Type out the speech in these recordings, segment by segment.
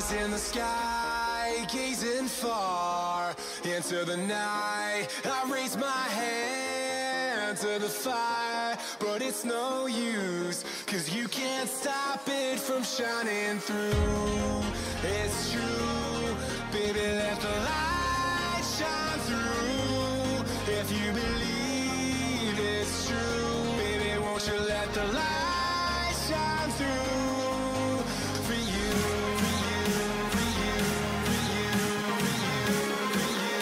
in the sky, gazing far into the night. I raise my hand to the fire, but it's no use, 'cause you can't stop it from shining through. It's true, baby, let the light shine through. If you believe it's true, baby, won't you let the light shine through for you, for you, for you, for you, for you, for you,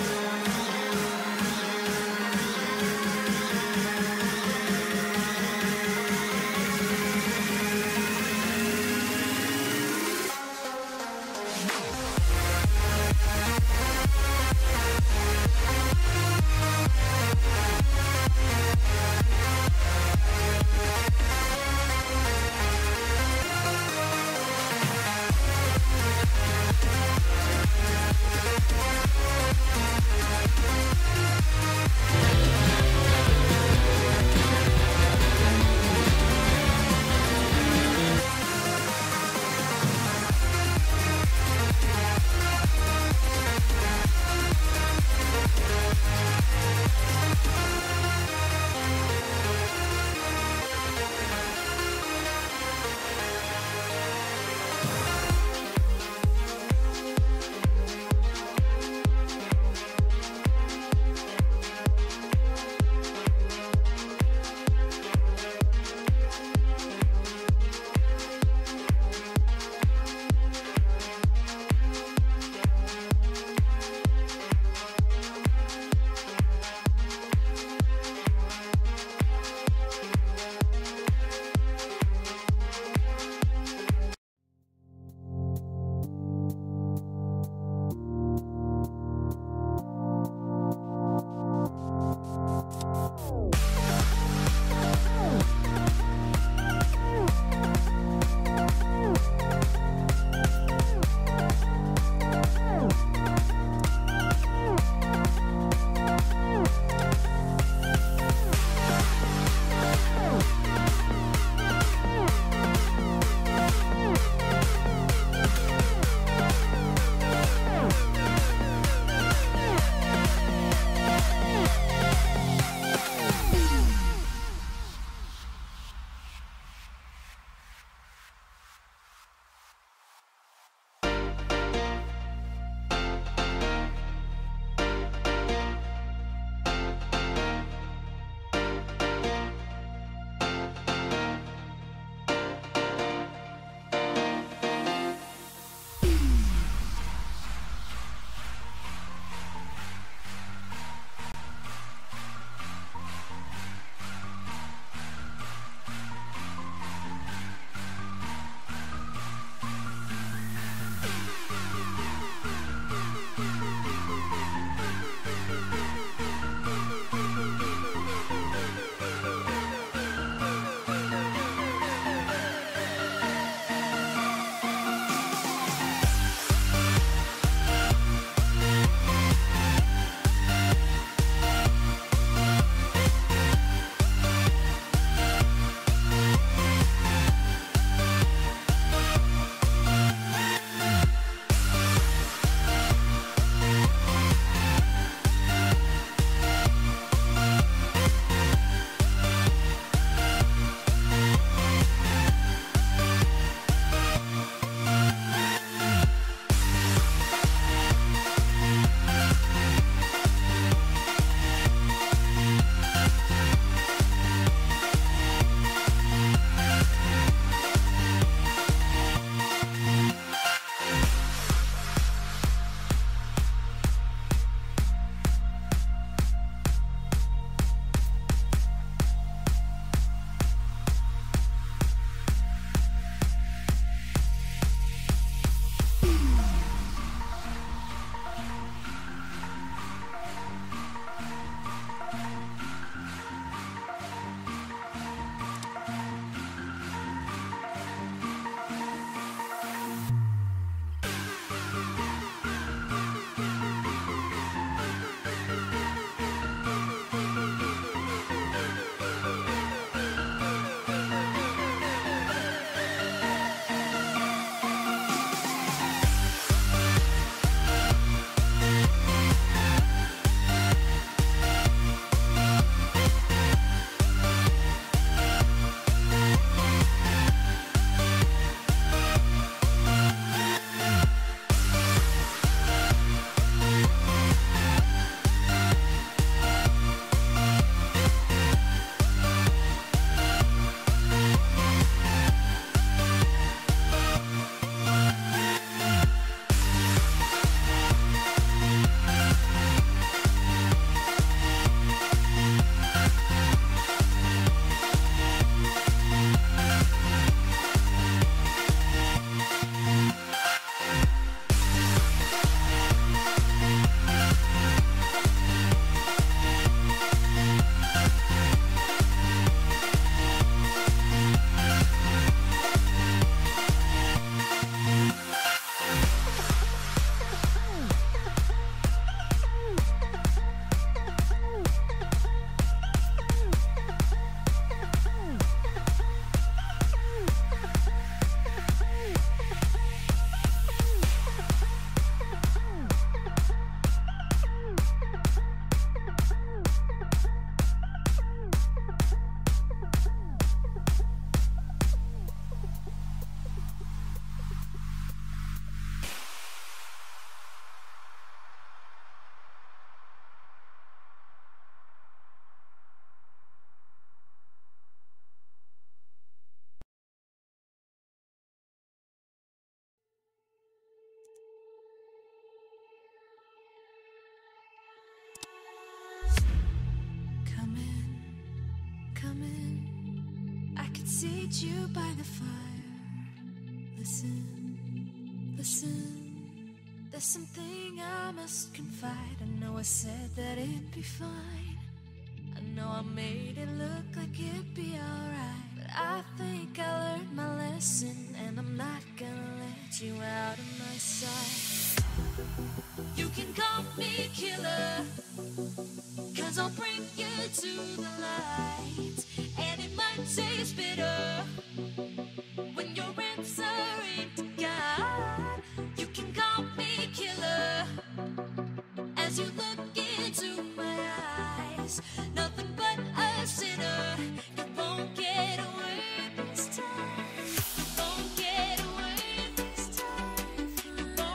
seat you by the fire. Listen, listen. There's something I must confide. I know I said that it'd be fine. I know I made it look like it'd be alright, but I think I learned my lesson, and I'm not gonna let you out of my sight. You can call me killer, 'cause I'll bring you to the light. And it might taste bitter when you're answering to God. You can call me killer as you look into my eyes. Nothing but a sinner. You won't get away this time. You won't get away this time. You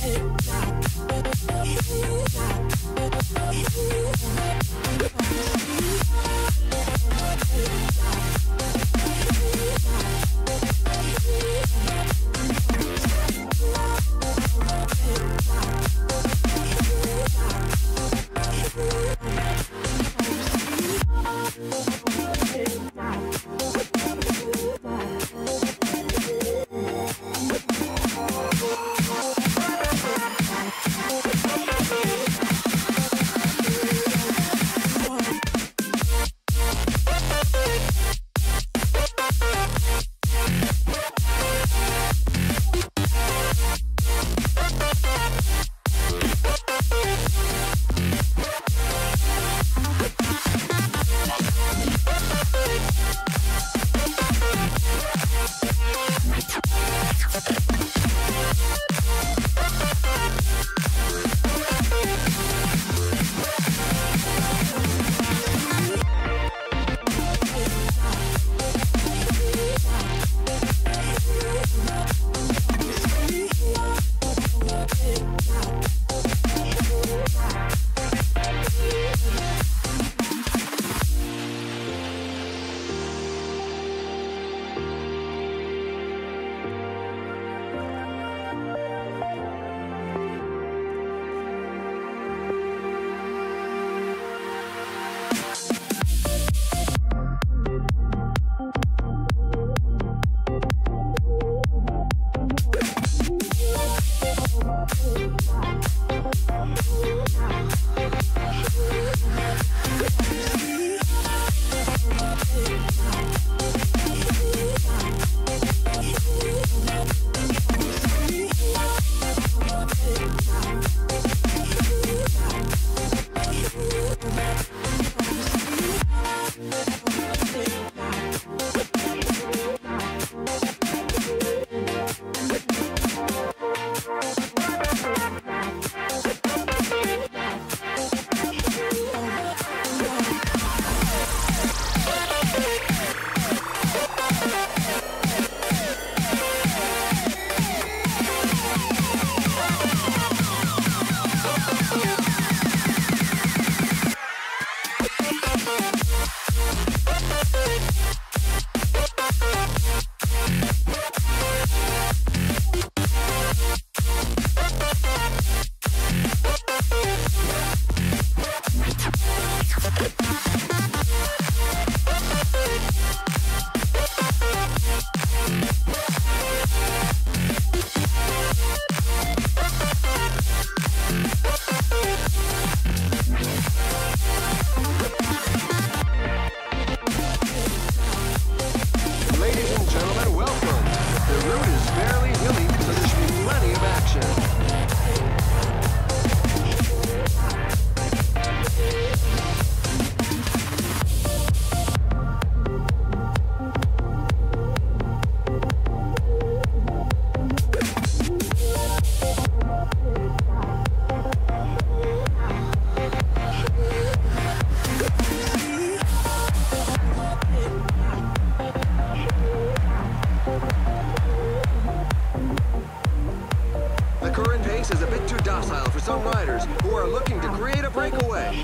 some riders who are looking to create a breakaway.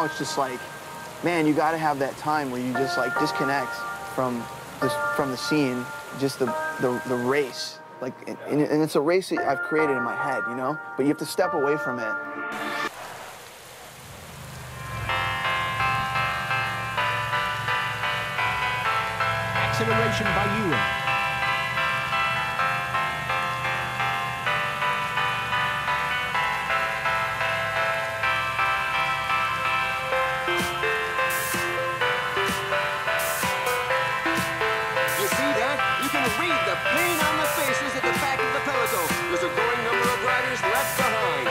much just like, man, you got to have that time where you just like disconnect from the scene, just the race. Like, and it's a race that I've created in my head, you know? But you have to step away from it. Acceleration by Ewan. You see that? You can read the pain on the faces at the back of the peloton. There's a growing number of riders left behind.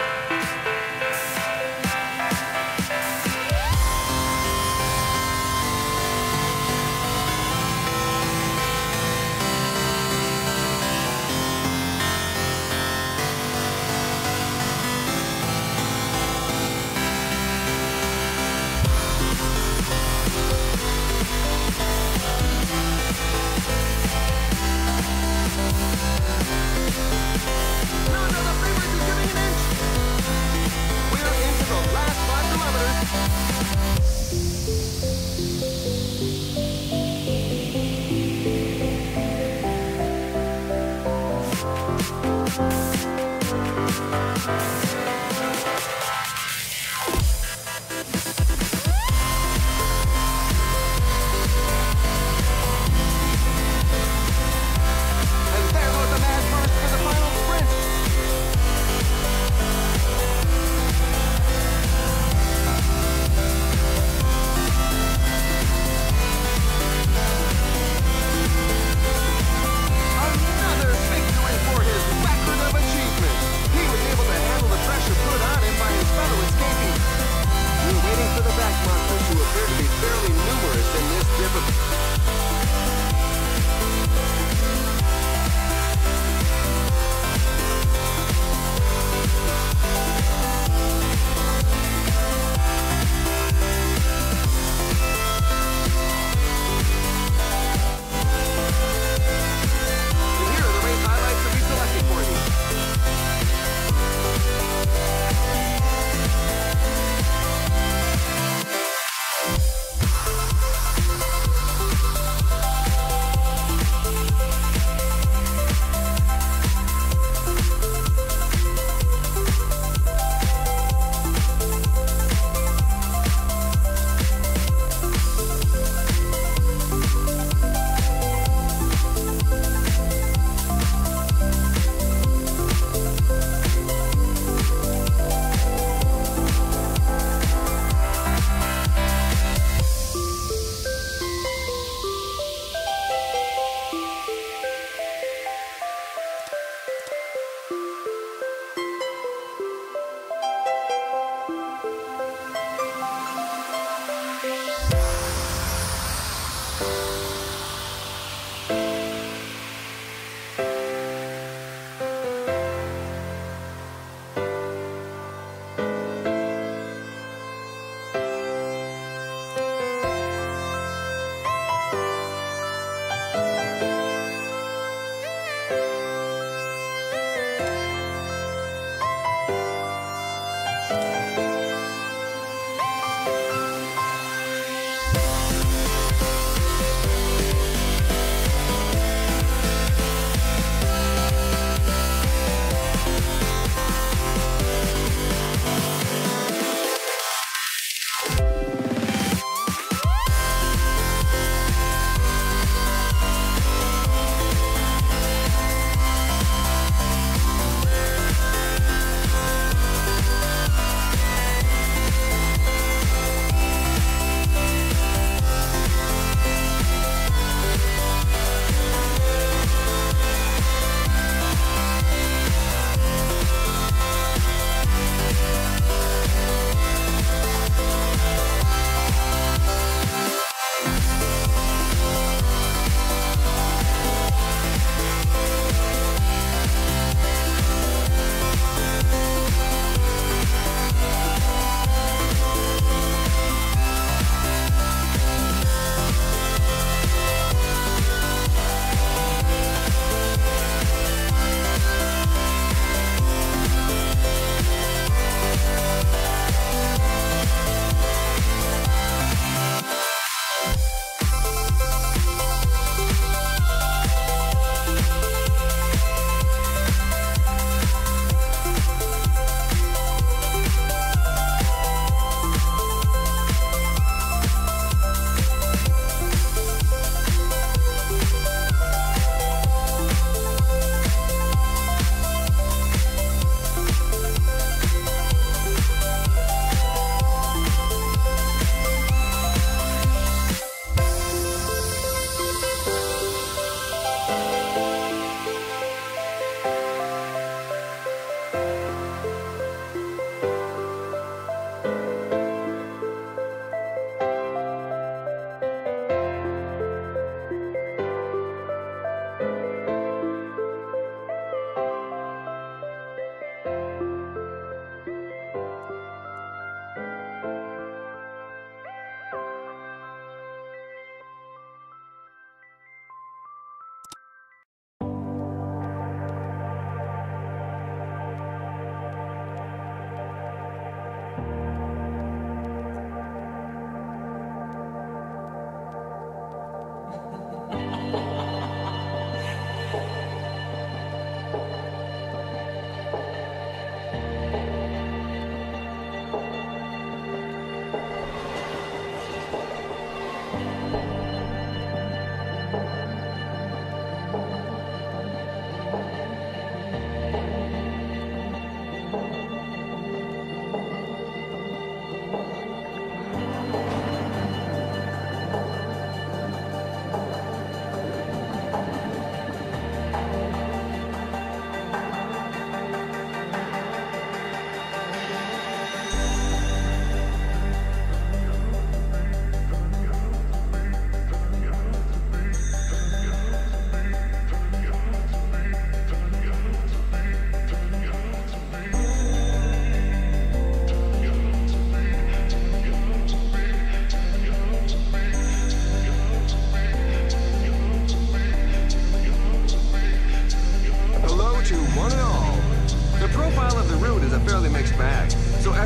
Another victory for his record of achievement. He was able to handle the pressure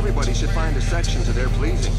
Everybody should find a section to their pleasing.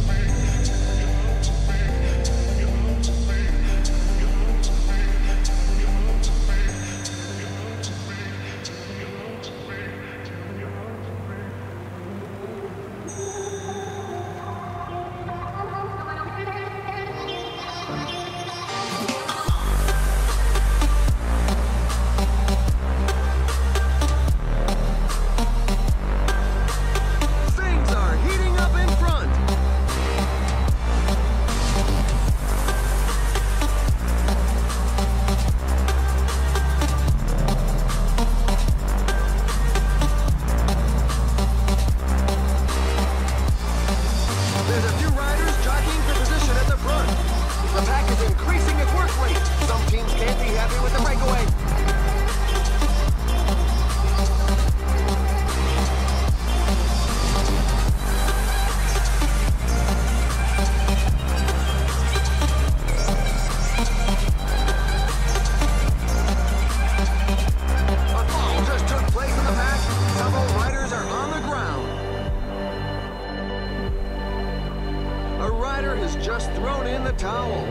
Just thrown in the towel.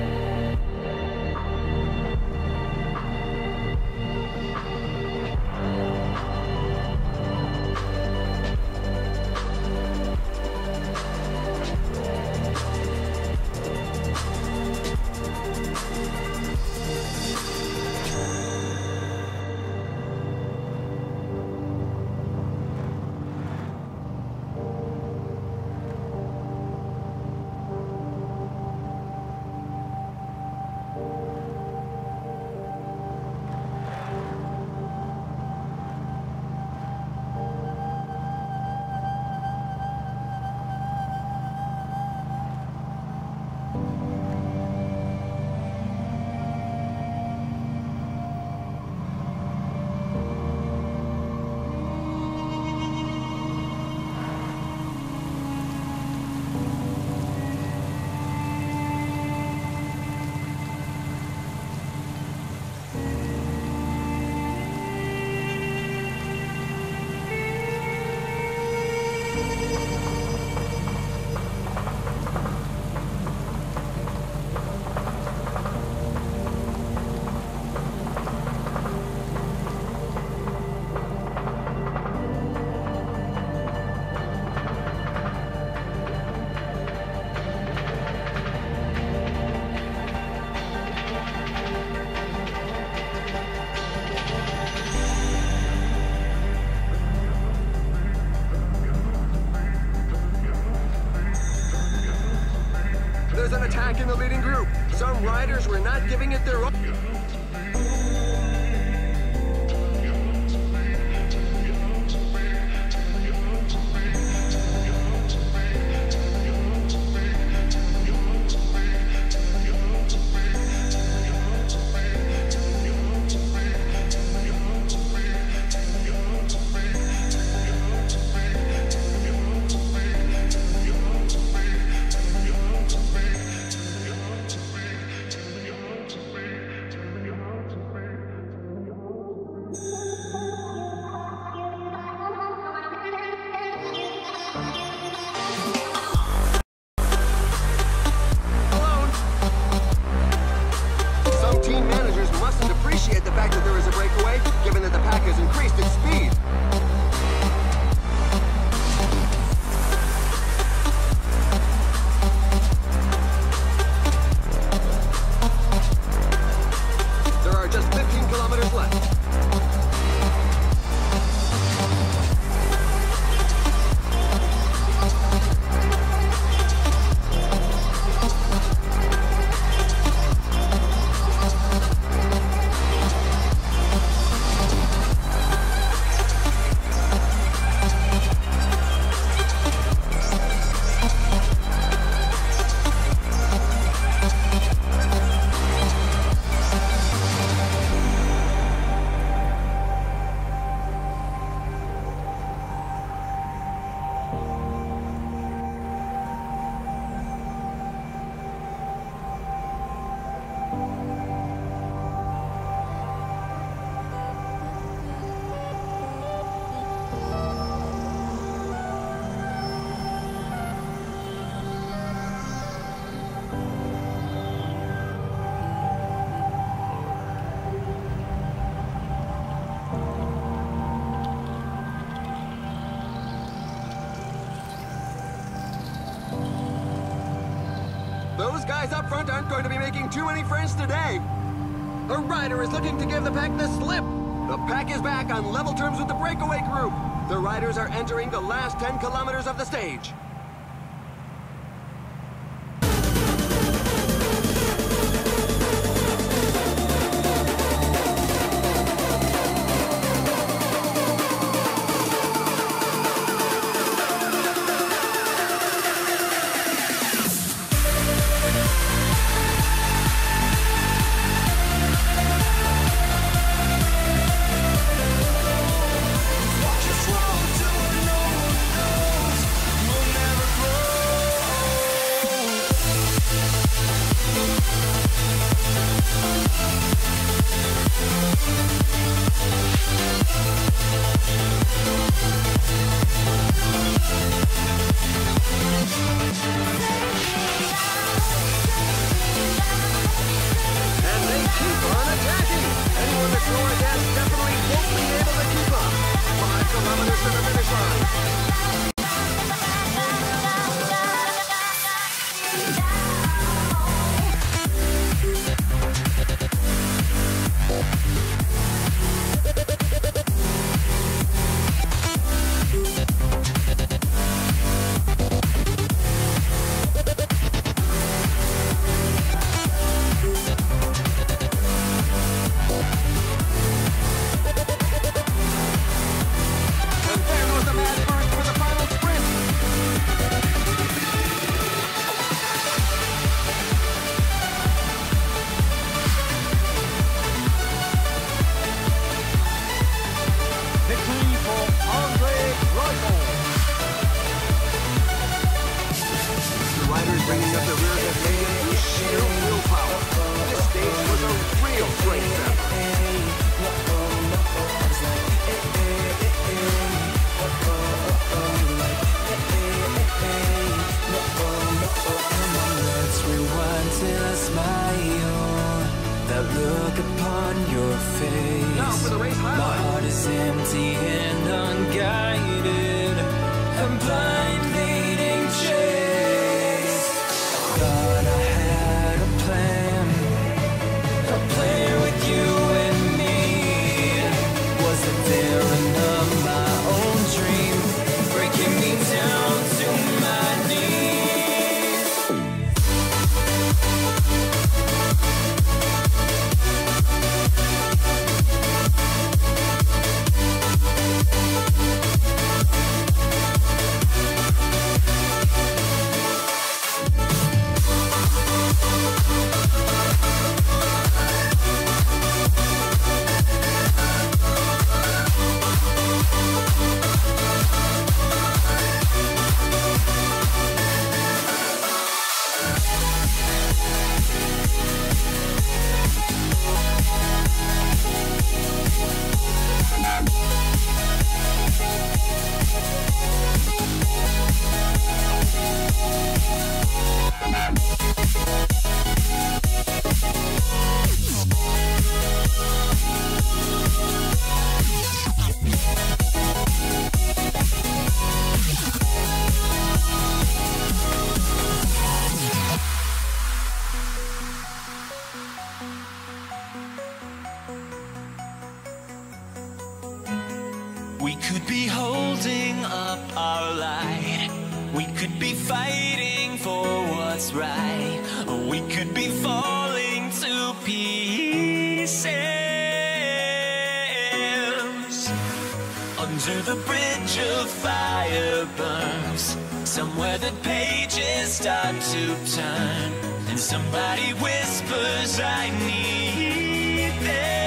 There's an attack in the leading group. Some riders were not giving it their all. Those guys up front aren't going to be making too many friends today. A rider is looking to give the pack the slip. The pack is back on level terms with the breakaway group. The riders are entering the last 10 kilometers of the stage. Bringing up the rear of the stadium with sheer willpower. This stage was a real strength effort. Let's rewind till I smile. That look upon your face. Now for the race highlight. My heart is empty and unguided. I'm blind leading chase. Thought I had a plan with you and me. Was it there enough my own dream, breaking me down to my knees? We could be holding up our light. We could be fighting for what's right. Or we could be falling to pieces. Under the bridge of fire burns, somewhere the pages start to turn, and somebody whispers, I need this.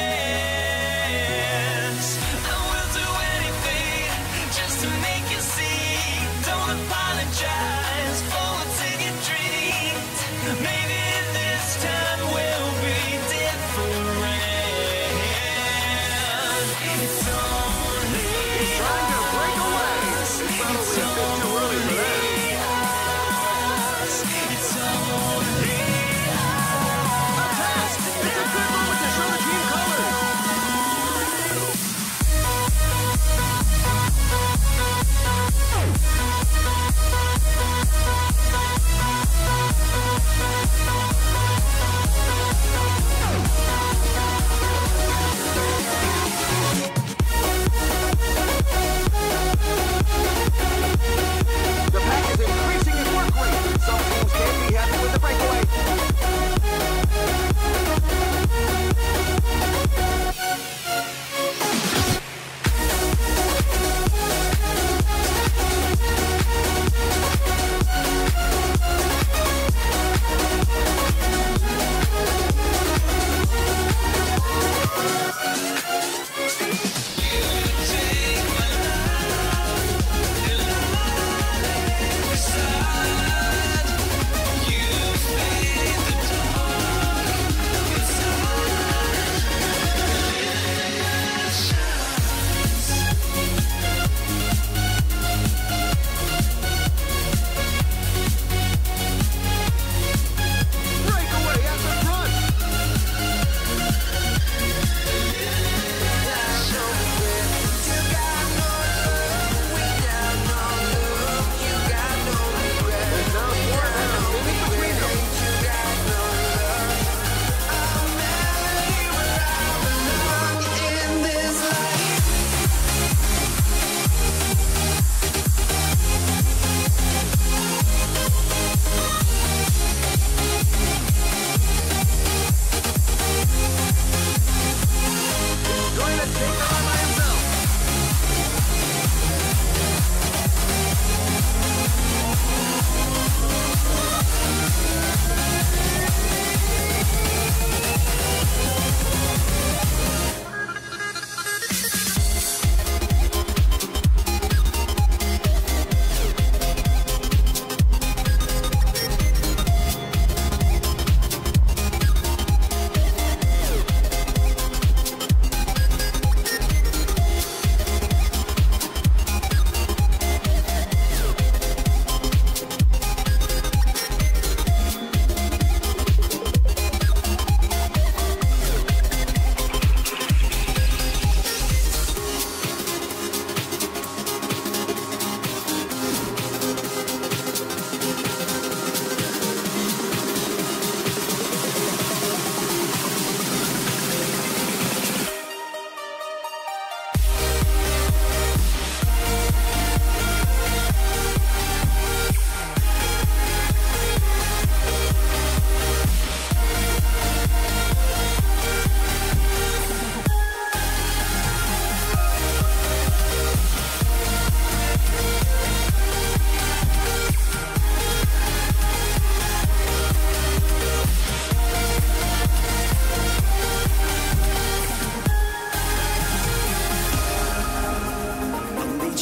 Apologize for what's in your dreams. Maybe this time will be different. It's only Trying to break away. It's probably a bit too early for that. it's only A pass. It's a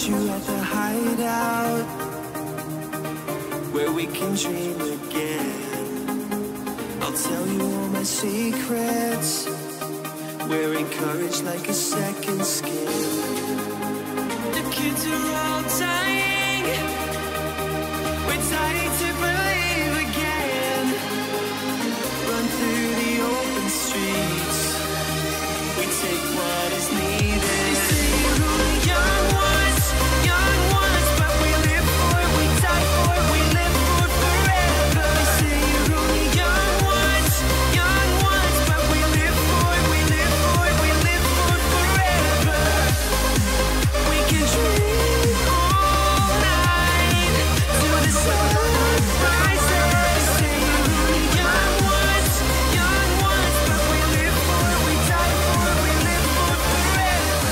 you at the hideout, where we can dream again. I'll tell you all my secrets, wearing courage like a second skin. The kids are all dying, we're dying to believe again. Run through the open streets, we take what is needed. They say we're only young ones, but we live for it, we die for it, we live for it forever. They say you're only young ones, but we live for it, we live for it, we live for it forever. We can dream all night till the sun rises. They say you're only young ones, but we live for it, we die for it, we live for it forever.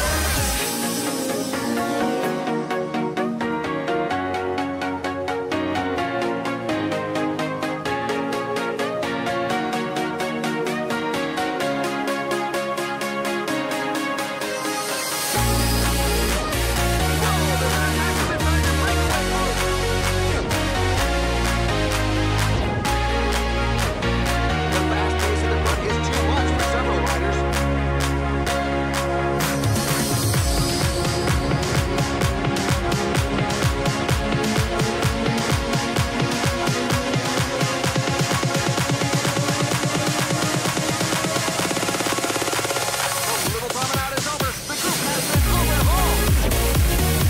The fast pace of the book is too much for several riders. The little promenade is over. The group has been overhauled.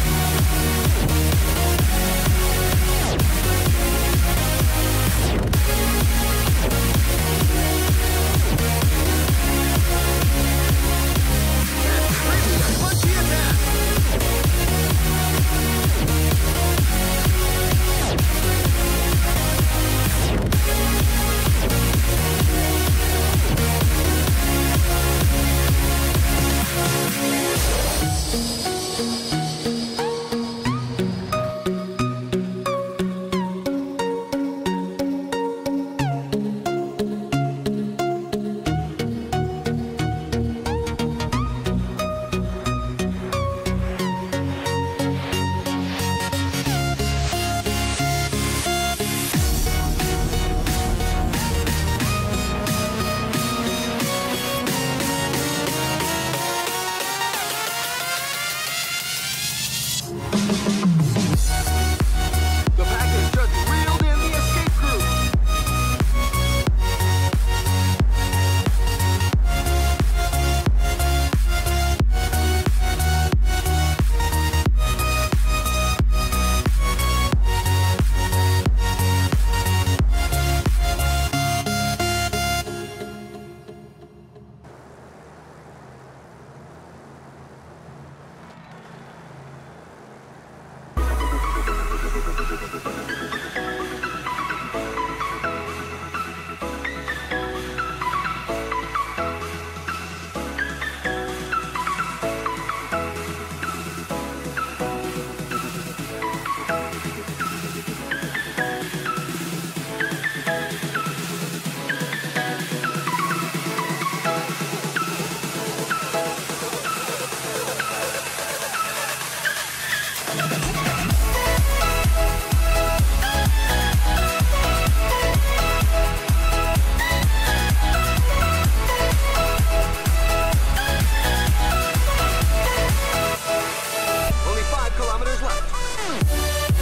And crazy, a punchy attack. The pack has just reeled in the escape group. Only 5 kilometers left.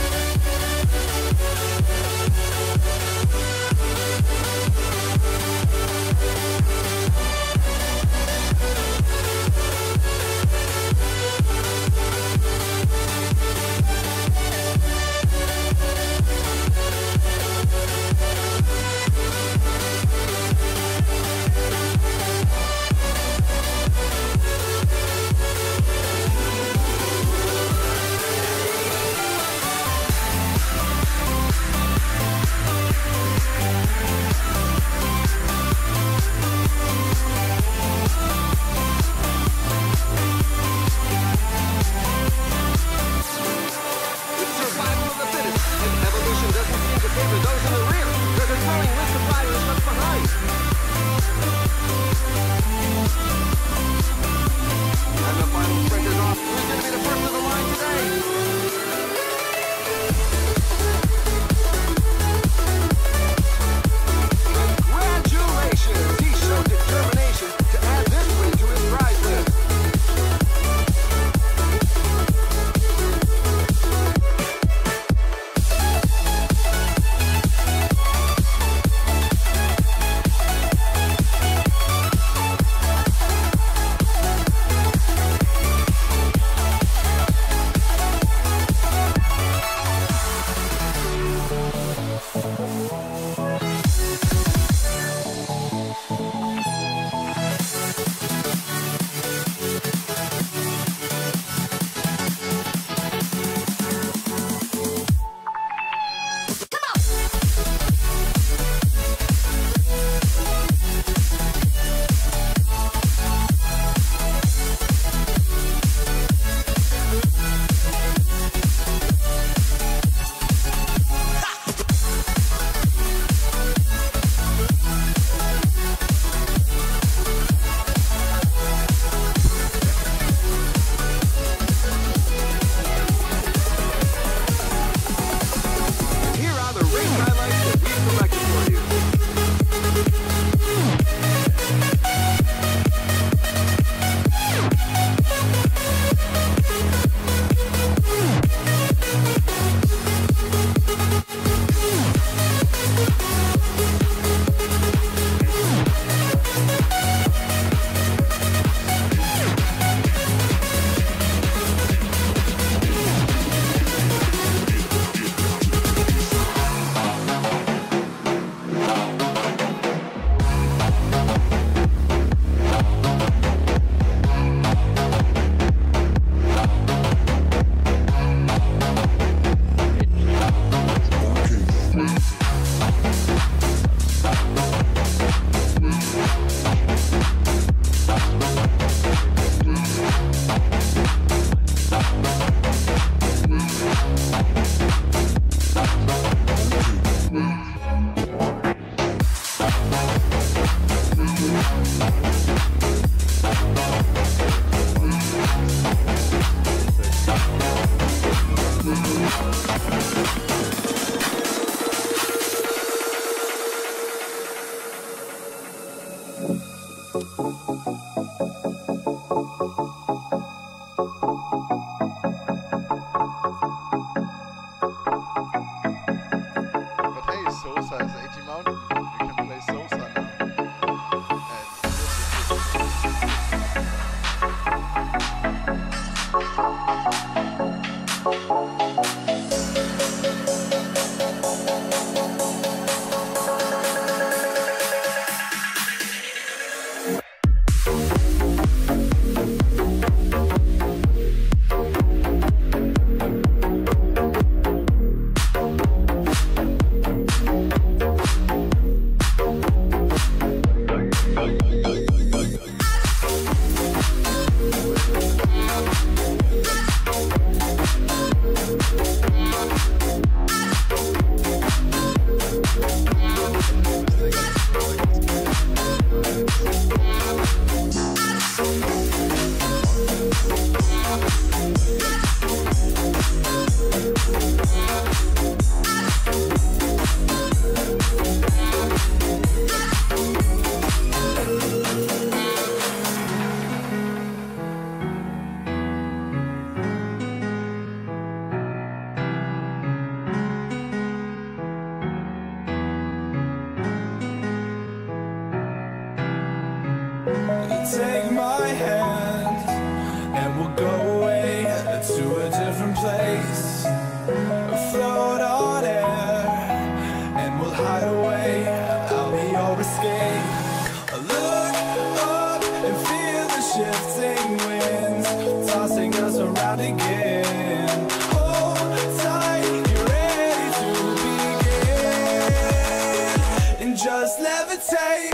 a different place, float on air, and we'll hide away. I'll be your escape. Look up and feel the shifting winds tossing us around again. Hold tight, you're ready to begin, and just levitate.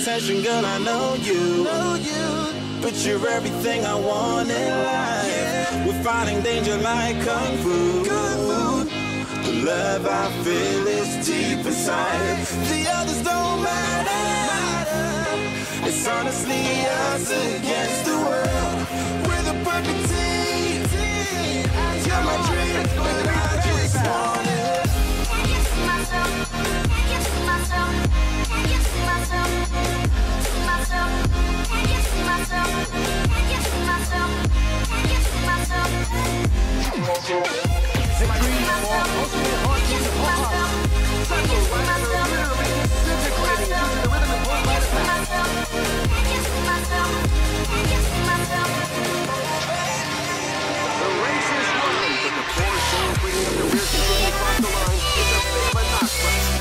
attention, girl, I know you. But you're everything I want in life. We're fighting danger like Kung Fu. The love I feel is deep inside. The others don't matter. It's honestly us against the world. We're the perfect team. You're my dream, and I just want it. Can you see myself? Can you see myself? Can you see myself? See myself? Can you see myself? Can you see myself? Can you see myself? Victory for Oscar Hot. Cycle riders are literally disintegrating due to the rhythm imposed by the pack. The race is won, but the poor soul bringing up the rear continuing across the line is a bit of a knock.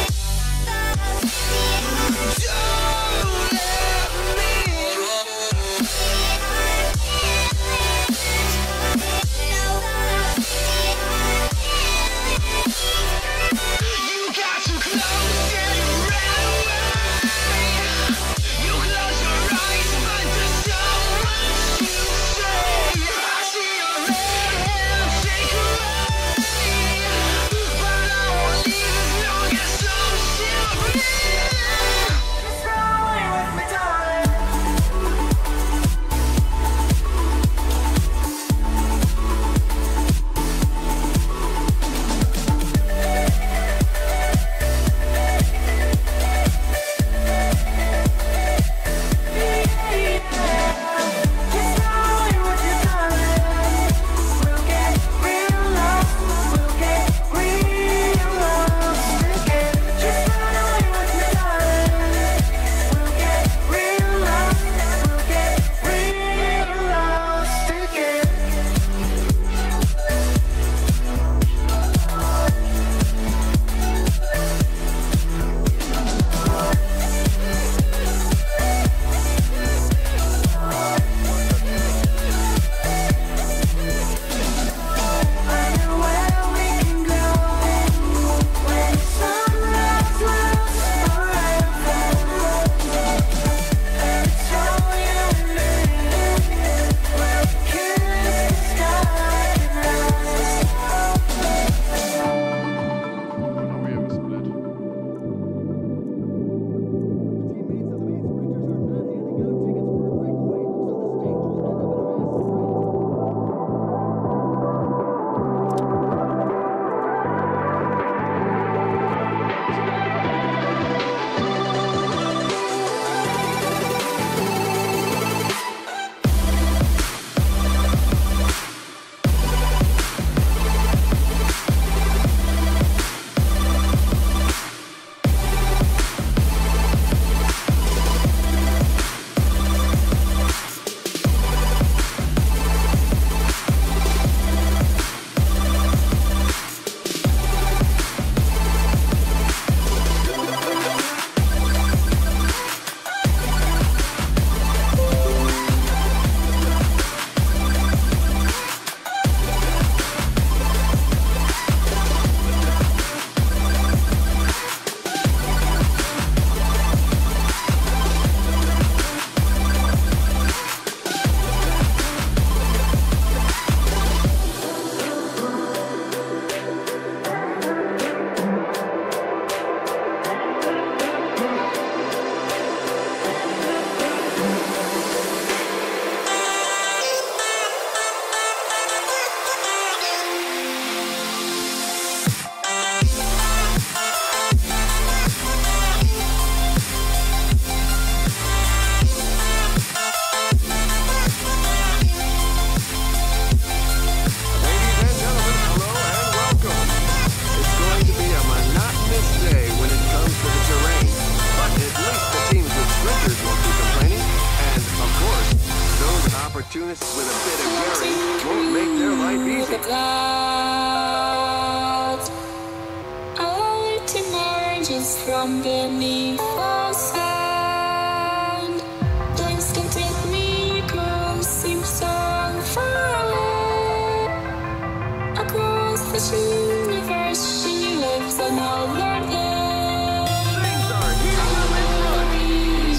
opportunists with a bit of Gary won't make their life easy. Clouds, a light emerges from beneath the sand. Place can take me across, seems so far away. Across this universe, she lives another day. Things are heating up in front.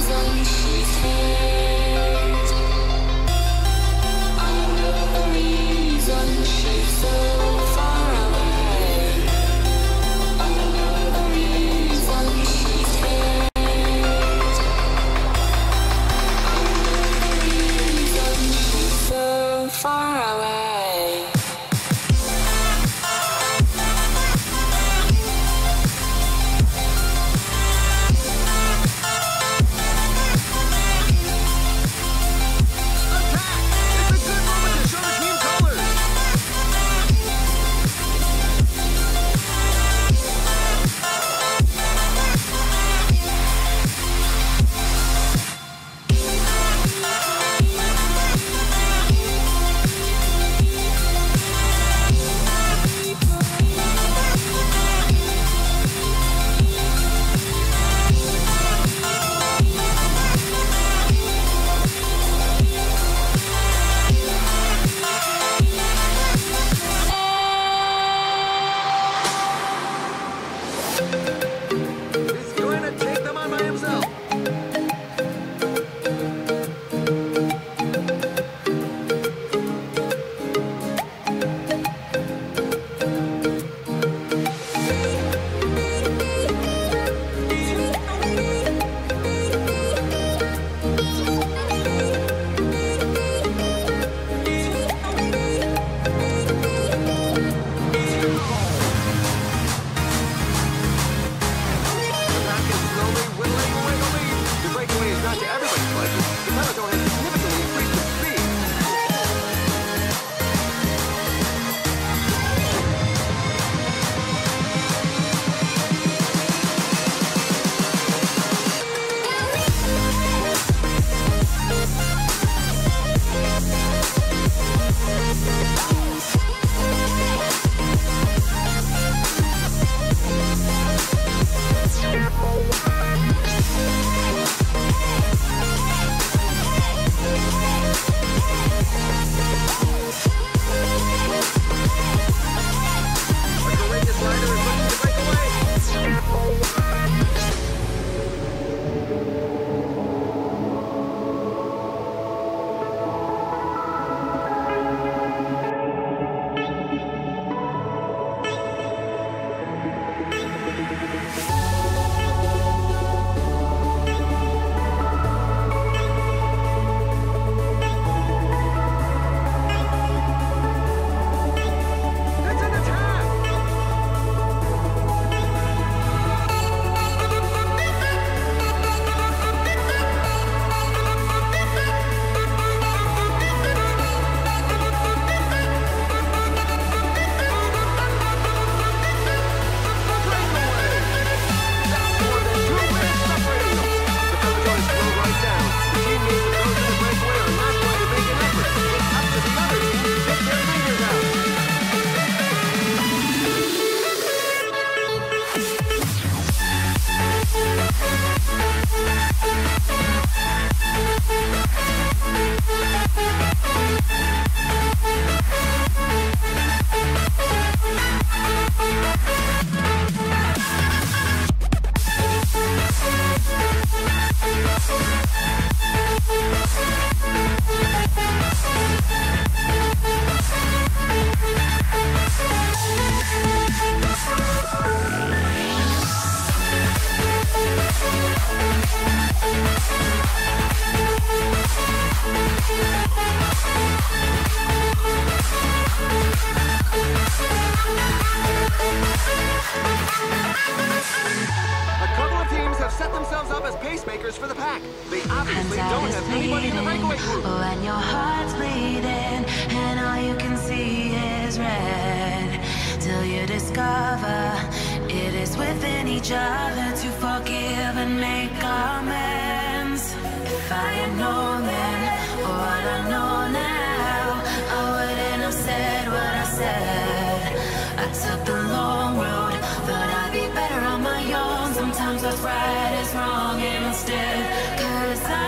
A couple of teams have set themselves up as pacemakers for the pack. They obviously don't have anybody in the breakaway group. When your heart's bleeding and all you can see is red, till you discover it is within each other to forgive and make amends. If I had known then what I know now, I wouldn't have said what I said. I took the long road, thought I'd be better on my own. Sometimes what's right is wrong instead, 'cause I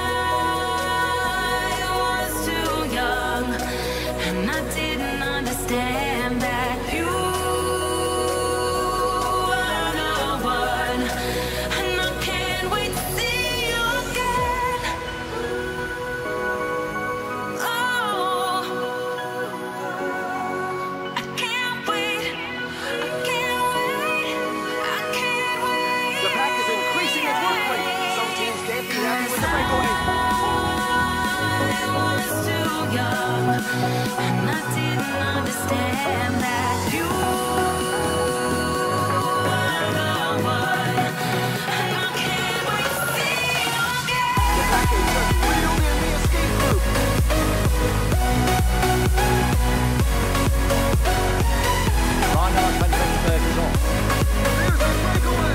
was too young and I didn't understand that you are the one, and I can't wait to see you again. Oh, I can't wait, I can't wait, I can't wait. The pack is increasing its work rate. Some teams can't be happy with the breakaway. I was too young and I didn't understand that you are the one, and I can't wait to see you again. The pack is just reeled in the escape group. Right now, 2023 is on. There's a breakaway.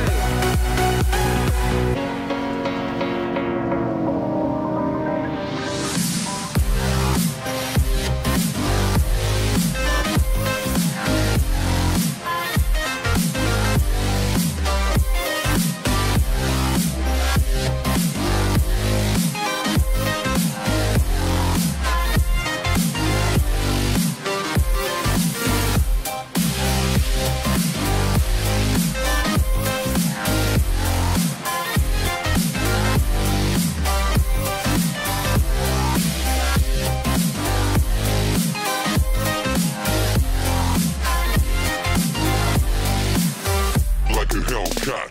Like a Hellcat.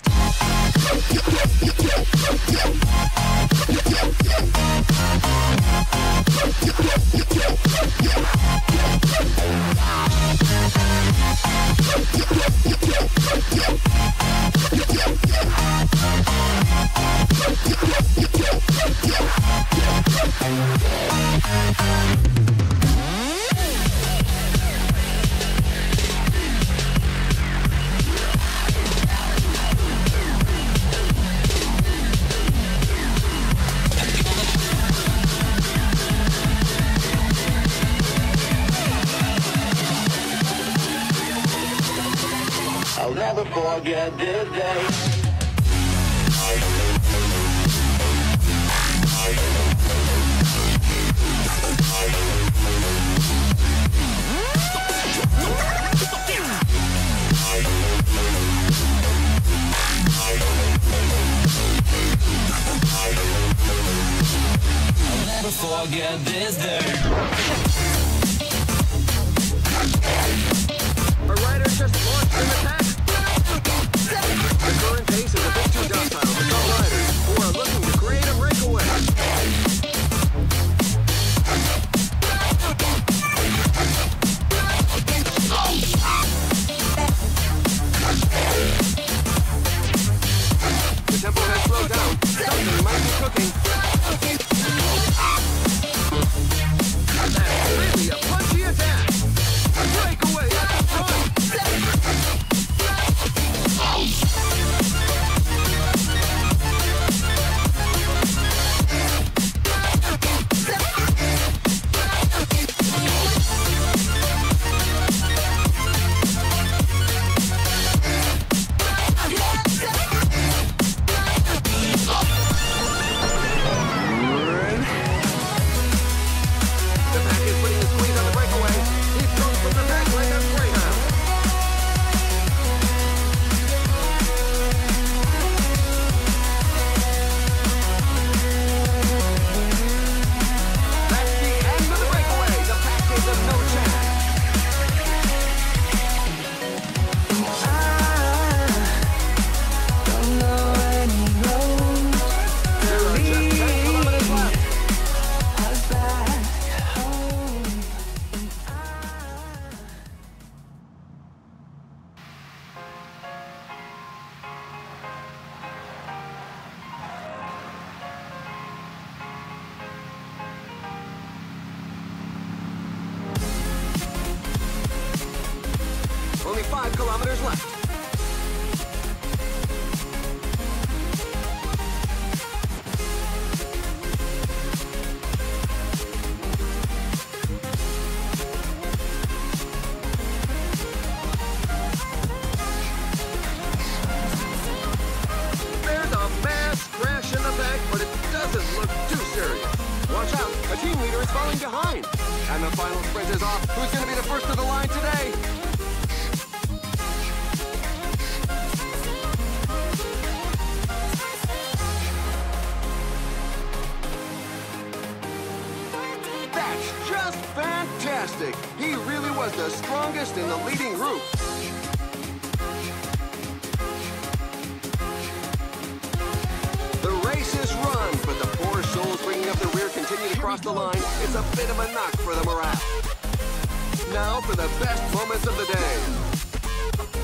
I'll never forget this day. I'll never forget this day. A rider just launched an attack. The current pace is a bit too docile for some riders who are looking to create a breakaway. The tempo has slowed down. Something might be cooking. That's only 5 kilometers left. There's a mass crash in the back, but it doesn't look too serious. Watch out, a team leader is falling behind. And the final sprint is off. Who's going to be the first to the line today? That's just fantastic. He really was the strongest in the leading group. The race is run, but the poor souls bringing up the rear continue to cross the line. It's a bit of a knock for the morale. Now for the best moments of the day.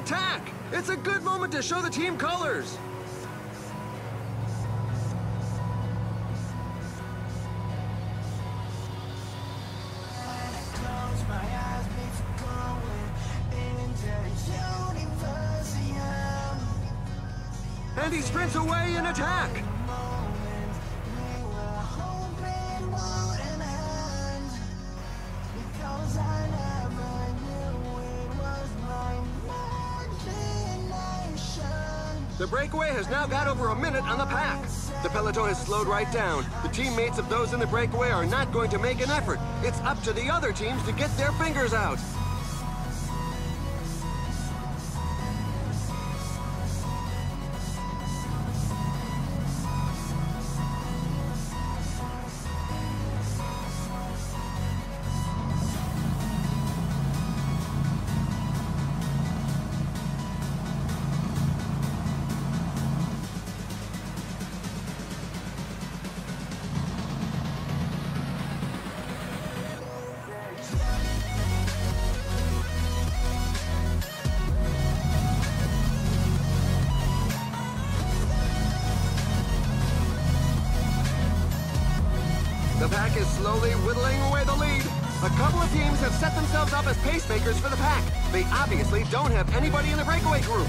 attack! It's a good moment to show the team colors. And he sprints away in attack. The breakaway has now got over a minute on the pack. The peloton has slowed right down. The teammates of those in the breakaway are not going to make an effort. It's up to the other teams to get their fingers out. The pack is slowly whittling away the lead. A couple of teams have set themselves up as pacemakers for the pack. They obviously don't have anybody in the breakaway group.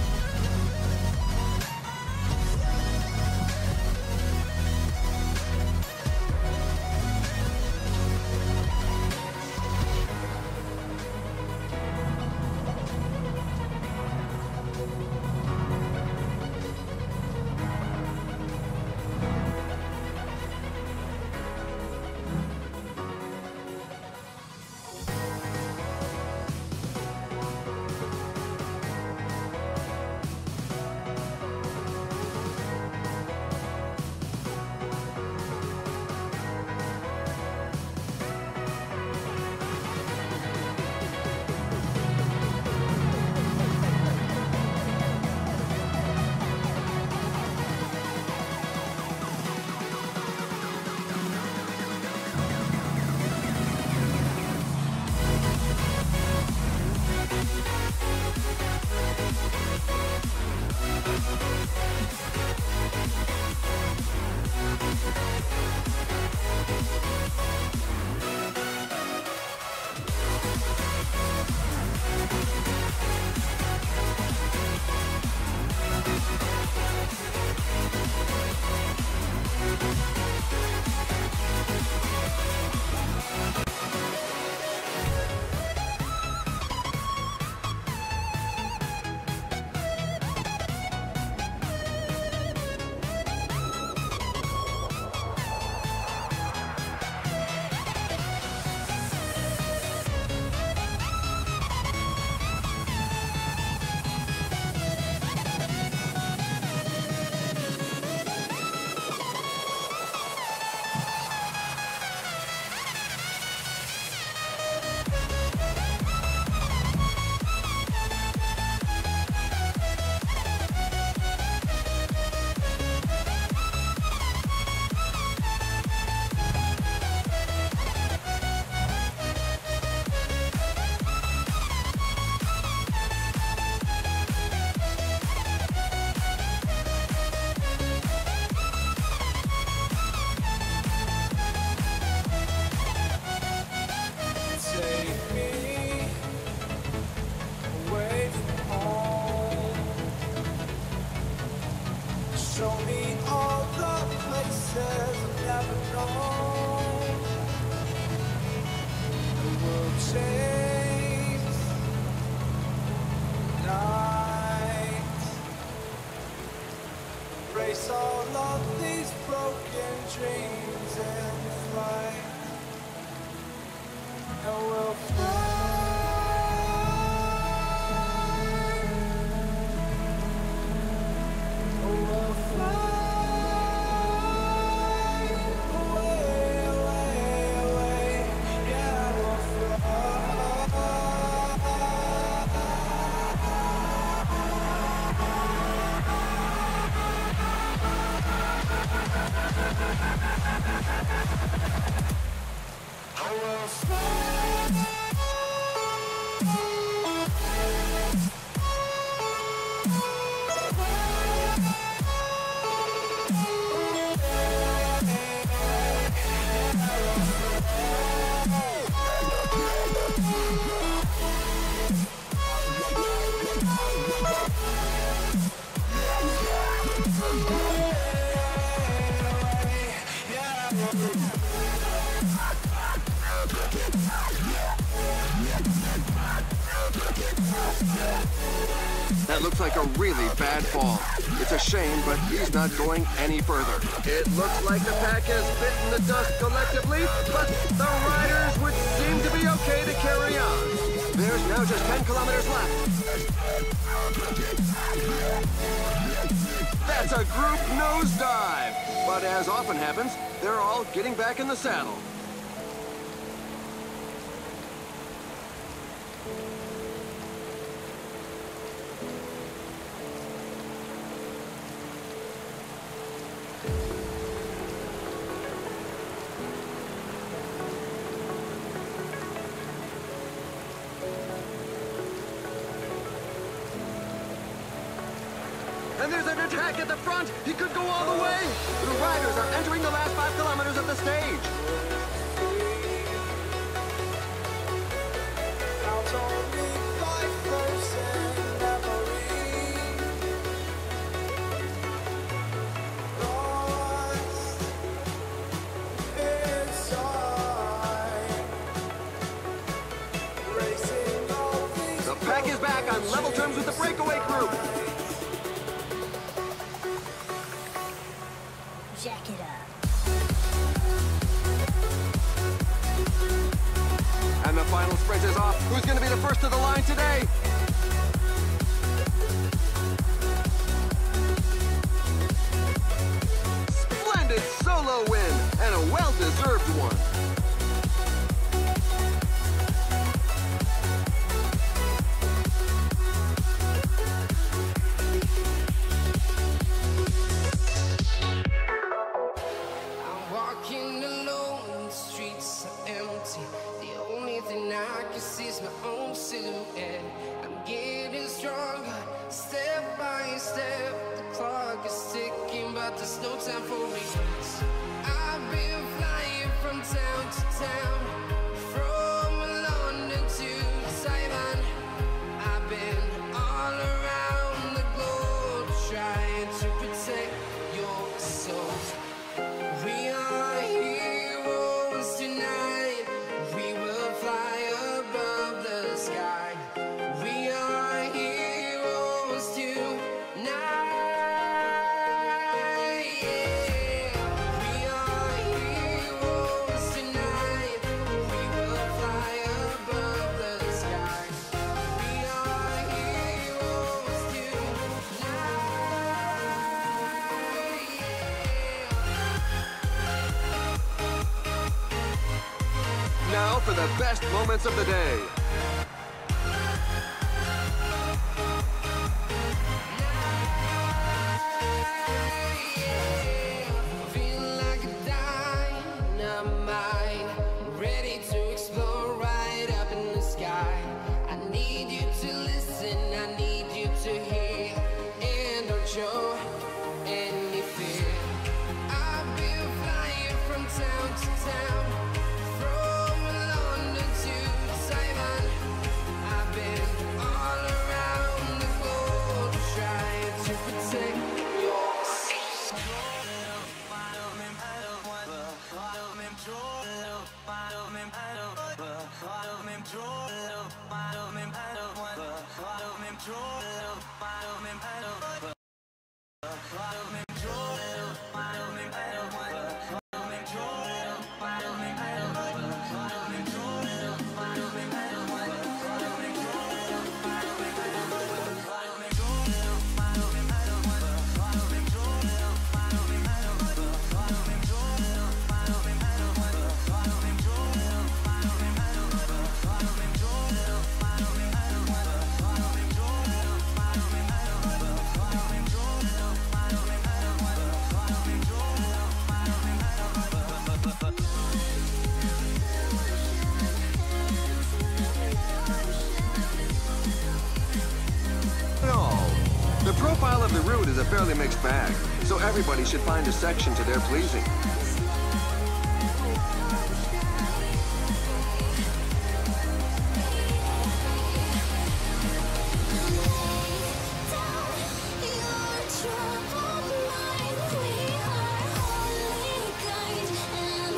Show me all the places I've never known. The world changed night. Erase all of these broken dreams and flight. And we'll fly. That looks like a really bad fall. It's a shame, but he's not going any further. It looks like the pack has bitten the dust collectively, but the riders would seem to be okay to carry on. There's now just 10 kilometers left. That's a group nosedive. But as often happens, they're all getting back in the saddle. And there's an attack at the front. He could go all the way. The riders are entering the last 5 kilometers of the stage. Count on me like frozen memory. Lost inside. Racing all these. The pack is back on level terms with the breakaway group. Jack it up. And the final sprint is off. Who's going to be the first to the line today? Splendid solo win, and a well-deserved one. Walking alone, the streets are empty. The only thing I can see is my own silhouette. I'm getting stronger, step by step. The clock is ticking, but there's no time for regrets. I've been flying from town to town, from London to Taiwan. I've been all around the globe, trying to protect your soul. We are heroes tonight. We will fly above the sky. We are heroes tonight. Yeah. We are heroes tonight. We will fly above the sky. We are heroes tonight. Now for the best moments of the day. Feel like a dynamite, ready to explode right up in the sky. I need you to listen, I need you to hear, and don't show any fear. I've been flying from town to town, from London to Taiwan. I've been all around the globe, trying to protect your soul. The profile of the route is a fairly mixed bag, so everybody should find a section to their pleasing. Your troubled mind, we are holy kind.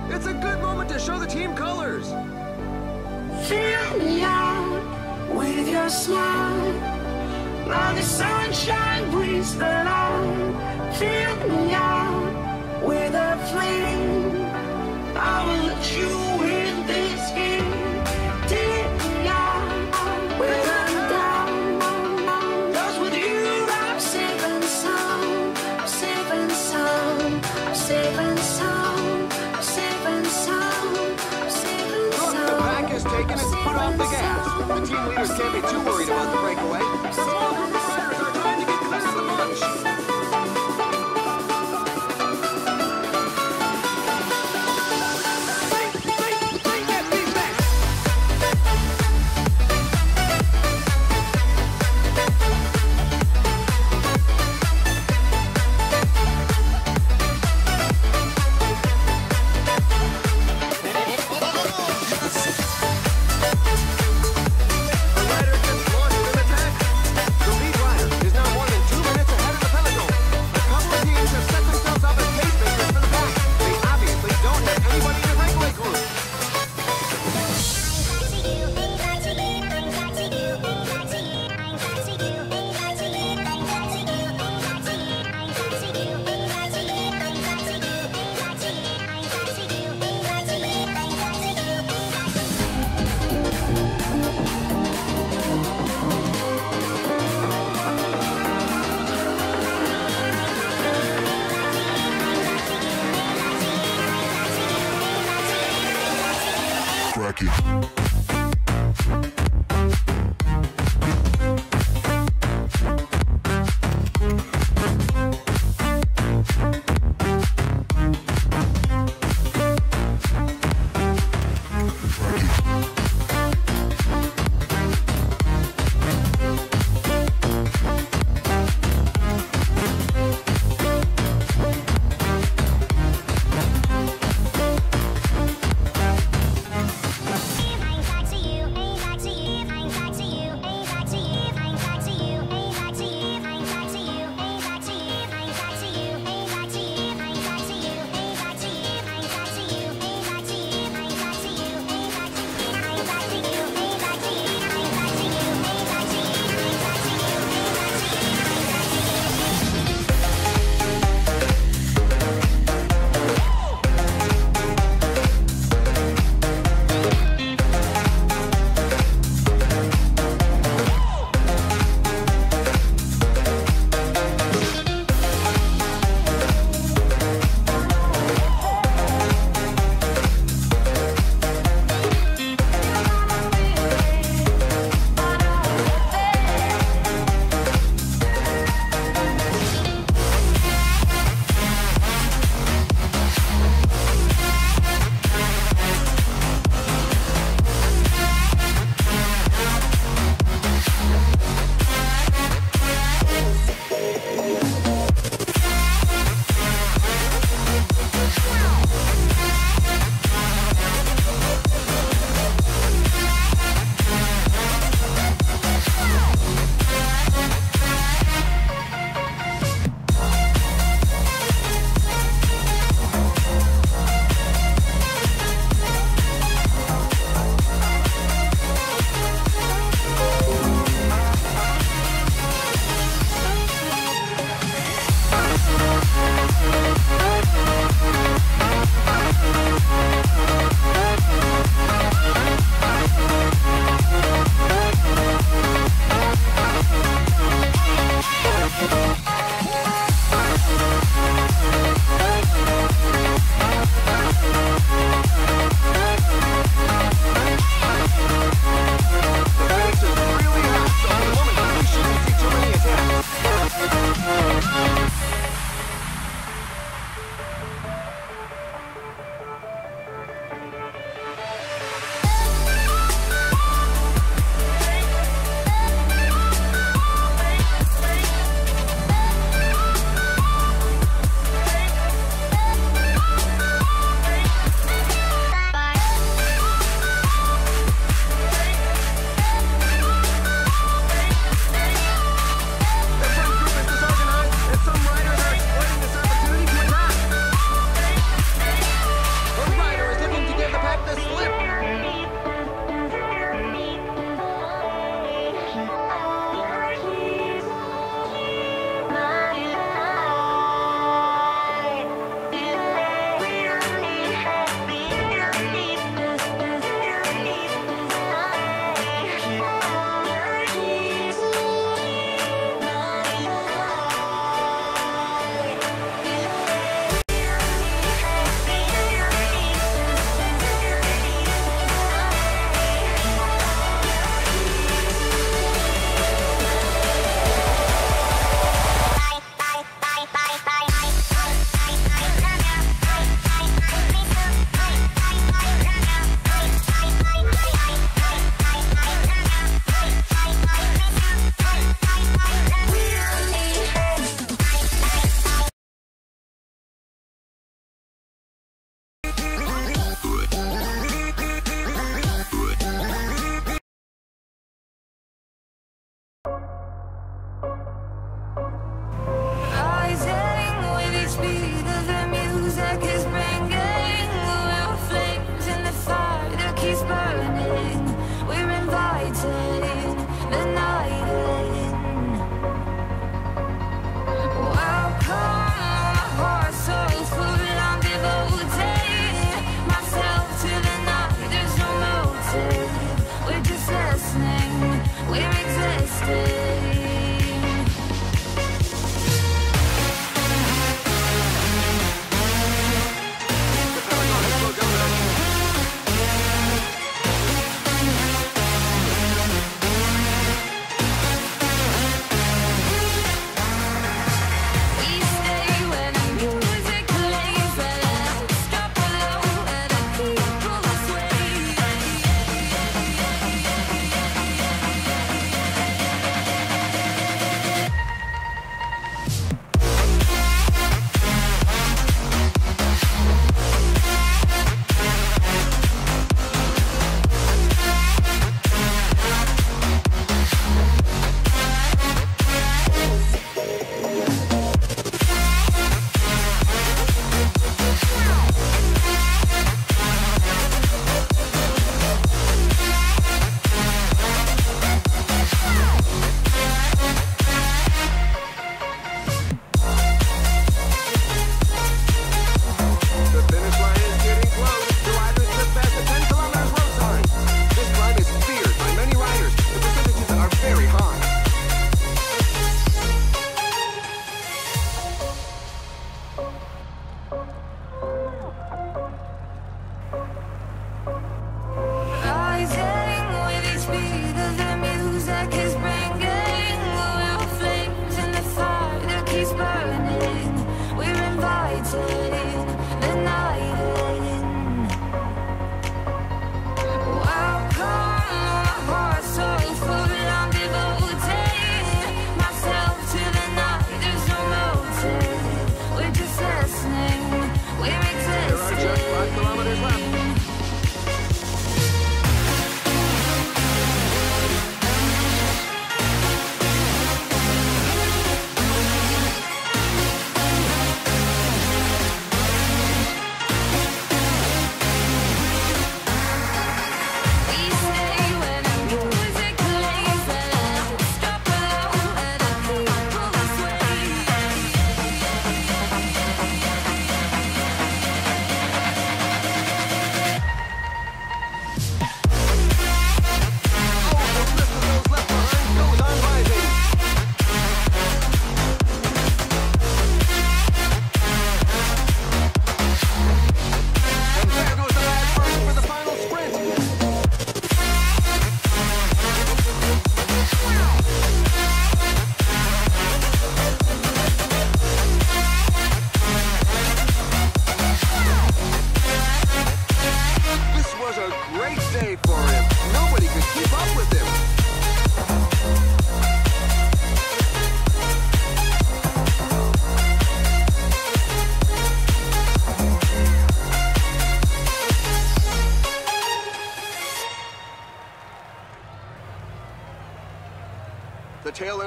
It's a good moment to show the team colors. Fill me out with your smile. Now the sunshine brings the light. Fill me out with a flame. I will let you win this game. Take me out with a down. 'Cause with you I'm safe and sound. I'm safe and sound. I'm safe and sound. I'm safe and sound. I'm safe and sound. Look, the pack is taken and put off the gas. The team leaders can't be too worried about the breakaway. The Riders are trying to get clear of the bunch.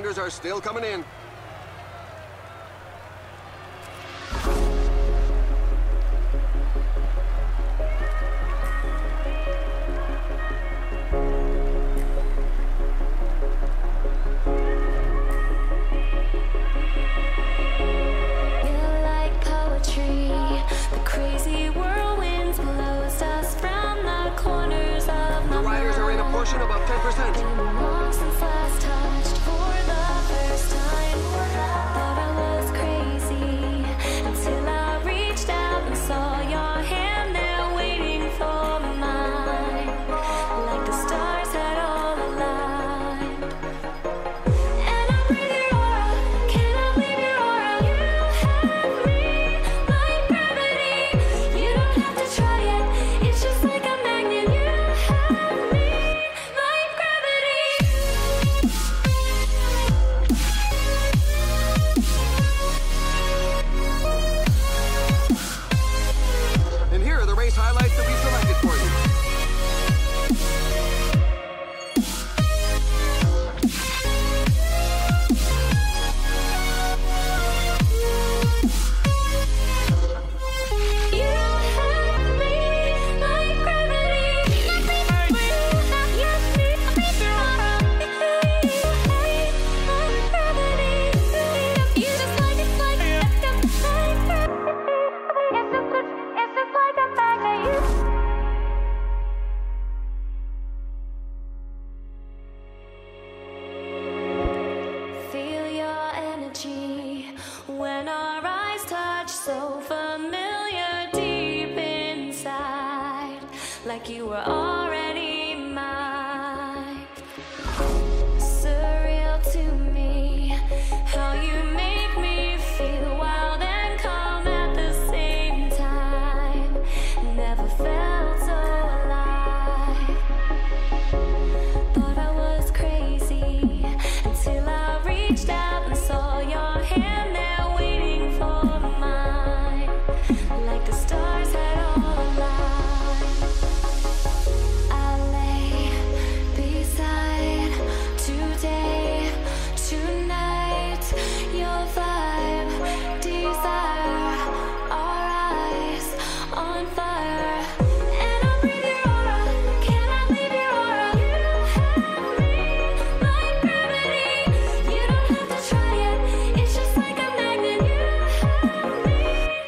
riders are still coming in. About 10%. Since last touched for the first time, thought I was crazy until I reached out and saw your hand there waiting for mine, like the stars had all aligned. And I breathe your aura, cannot leave your aura. You have me like gravity. You don't have to try it, it's just like a magnet. You have me. And here are the race highlights that we selected for you. When our eyes touch, so familiar deep inside, like you were already mine. Surreal to me, how you make me feel wild and calm at the same time. Never felt so alive. Thought I was crazy until I reached out and saw your hand there. Like the stars had all aligned. I lay beside today, tonight. Your vibe, desire, our eyes on fire. And I breathe your aura, cannot leave your aura. You have me like gravity. You don't have to try it, it's just like a magnet. You have me.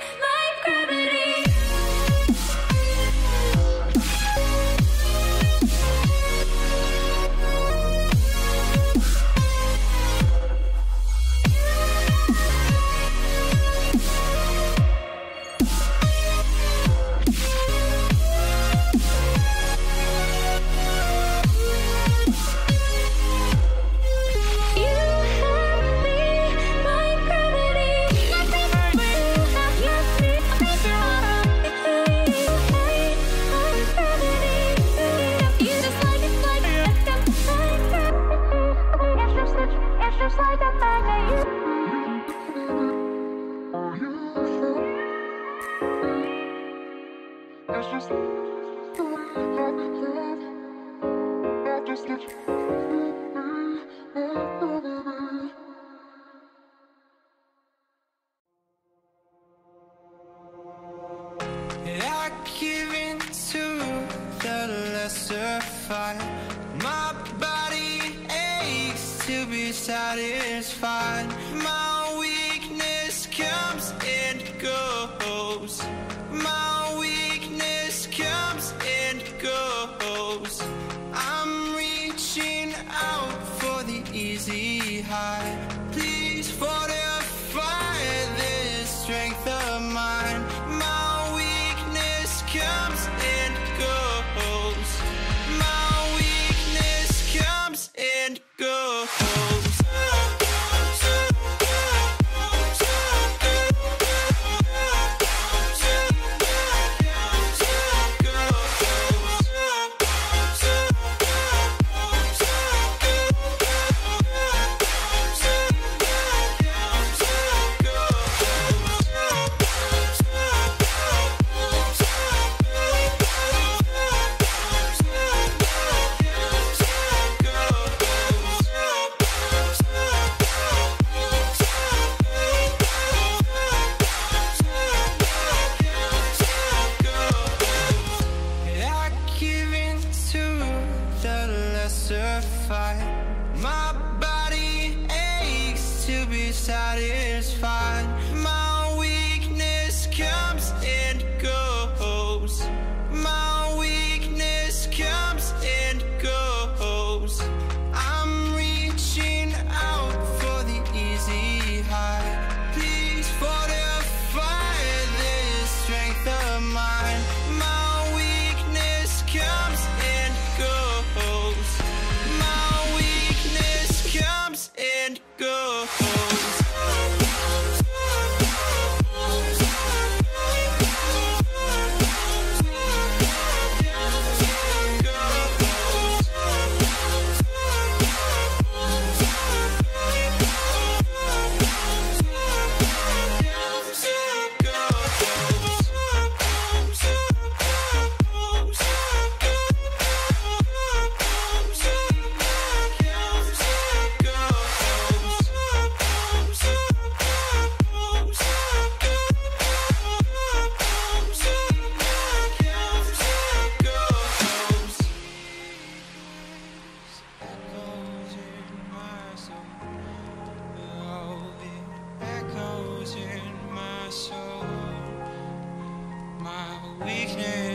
I give in to the lesser fight. My body aches to be satisfied. My weakness comes and goes. My weakness comes and goes. I'm reaching out for the easy high. Please fortify this strength of mine. My weakness comes and goes. My weakness comes and goes.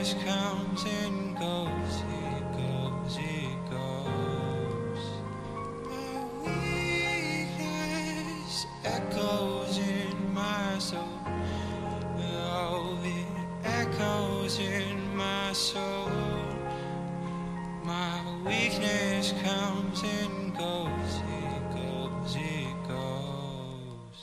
weakness comes and goes, it goes, it goes. My weakness echoes in my soul. Oh, it echoes in my soul. My weakness comes and goes, it goes, it goes.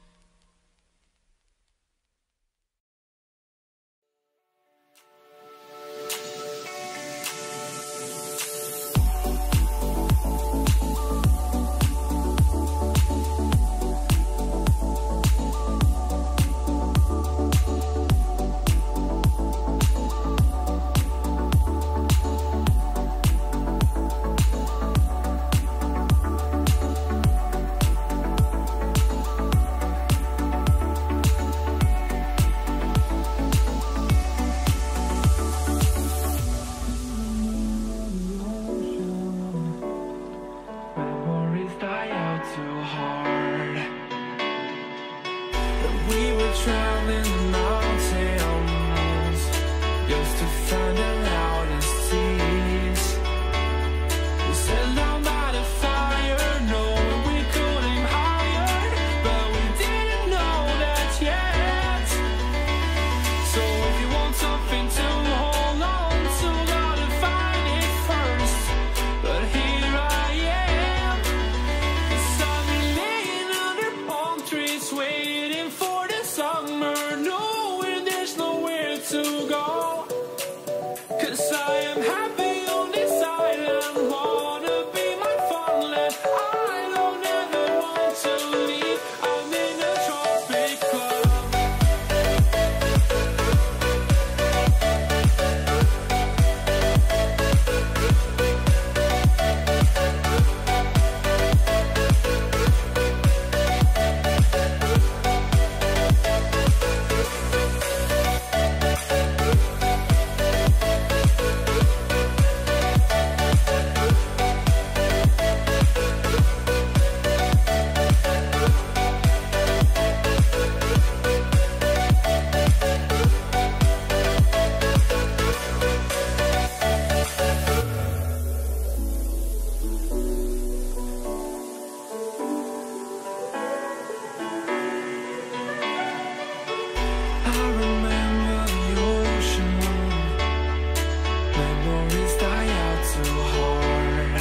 Memories die out too hard. But we were traveling the mountains just to find the loudest seas. We set down by the fire, knowing we could aim higher, but we didn't know that yet. So if you want something to hold on to, gotta find it first. But here I am, 'cause I've been laying under palm trees, waiting for the summer, knowing there's nowhere to go. 'Cause I am happy on this island, wanna be my farmland. I don't ever want to leave, I'm in a tropic club. I remember the ocean, memories die out too hard.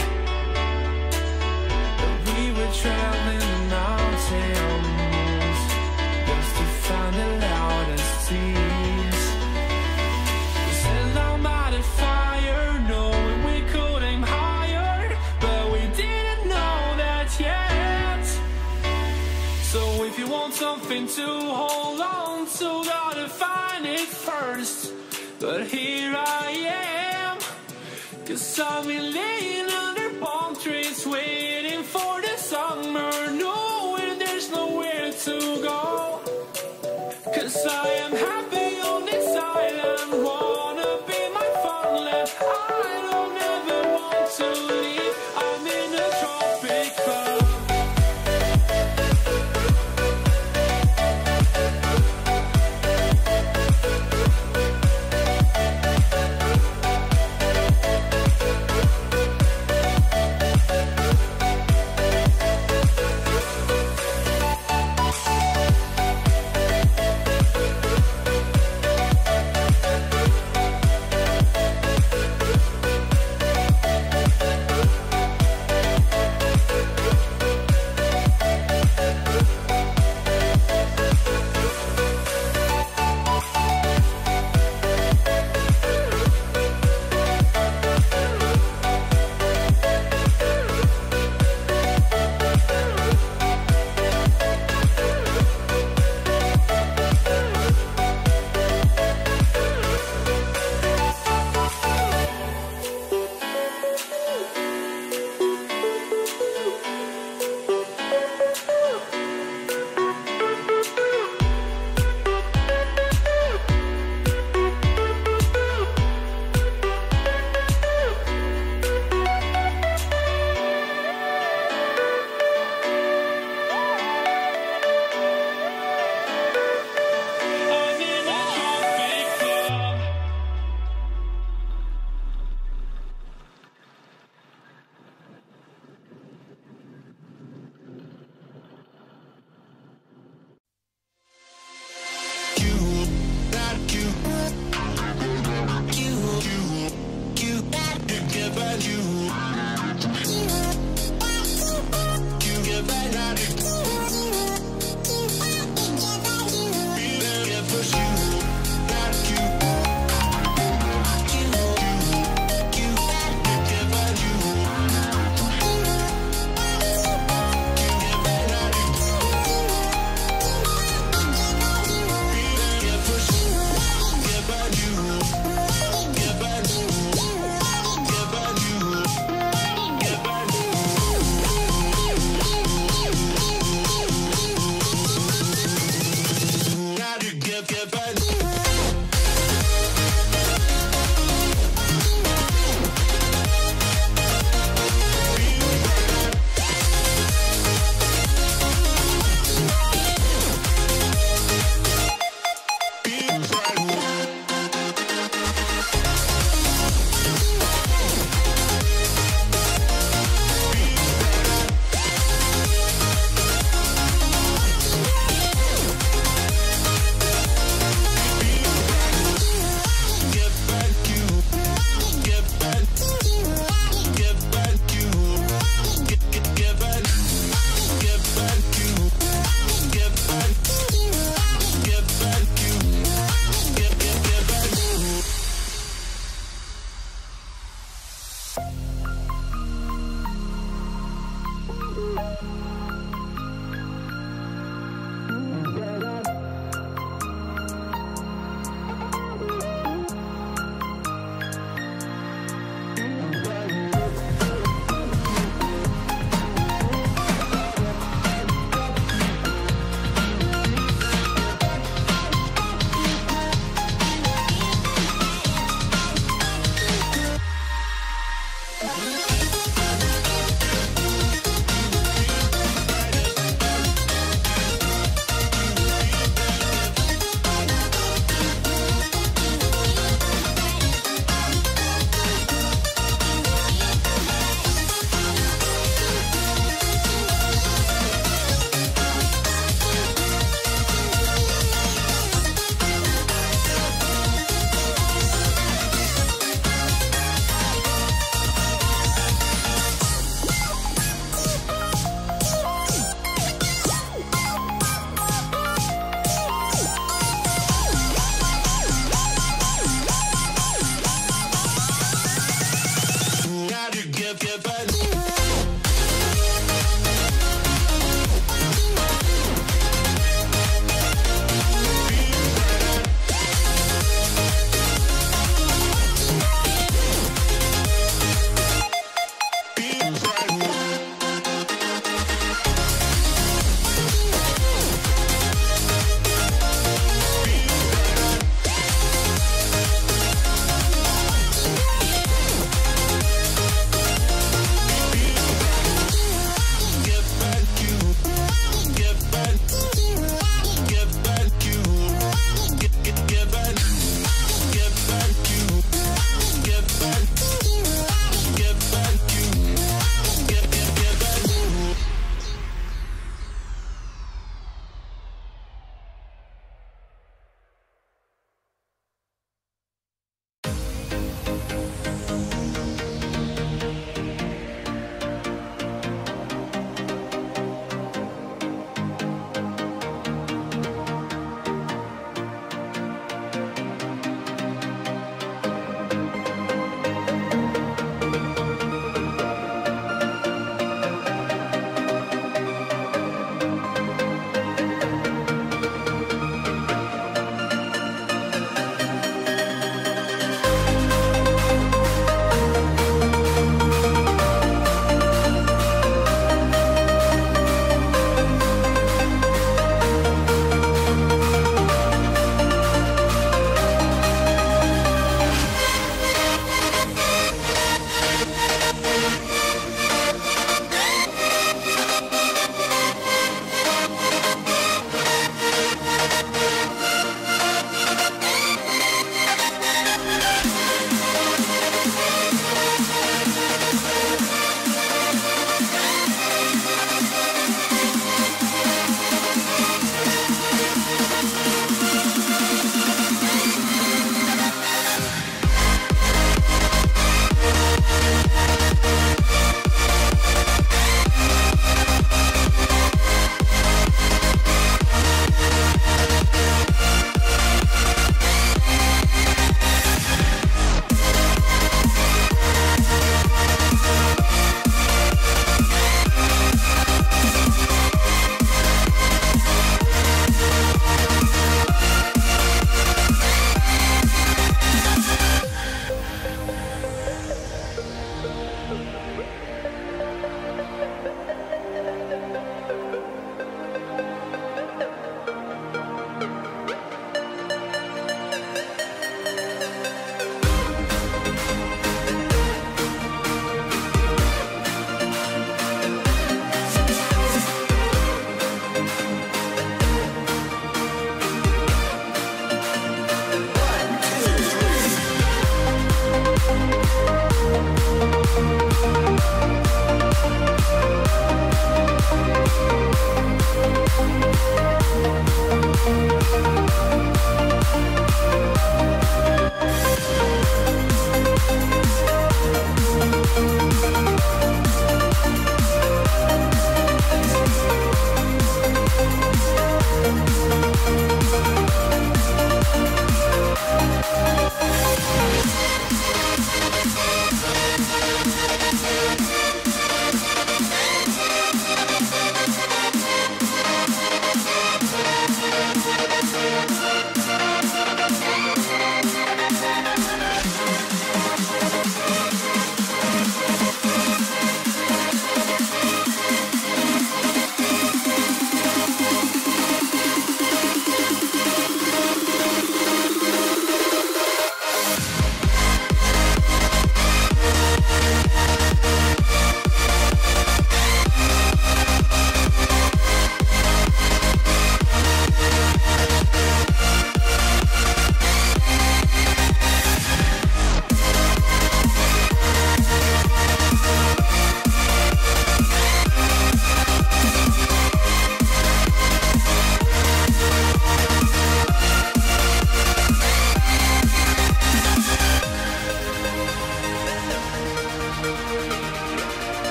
But we were traveling the mountains just to find the loudest seas. We sat down by the fire, knowing we could aim higher, but we didn't know that yet. So if you want something to hold on to, gotta find it first. But here I am, 'cause I've been laying under palm trees, waiting for the summer, knowing there's nowhere to go. 'Cause I am happy on this island, wanna be my farmland. I don't ever want to leave, I'm in a tropic club.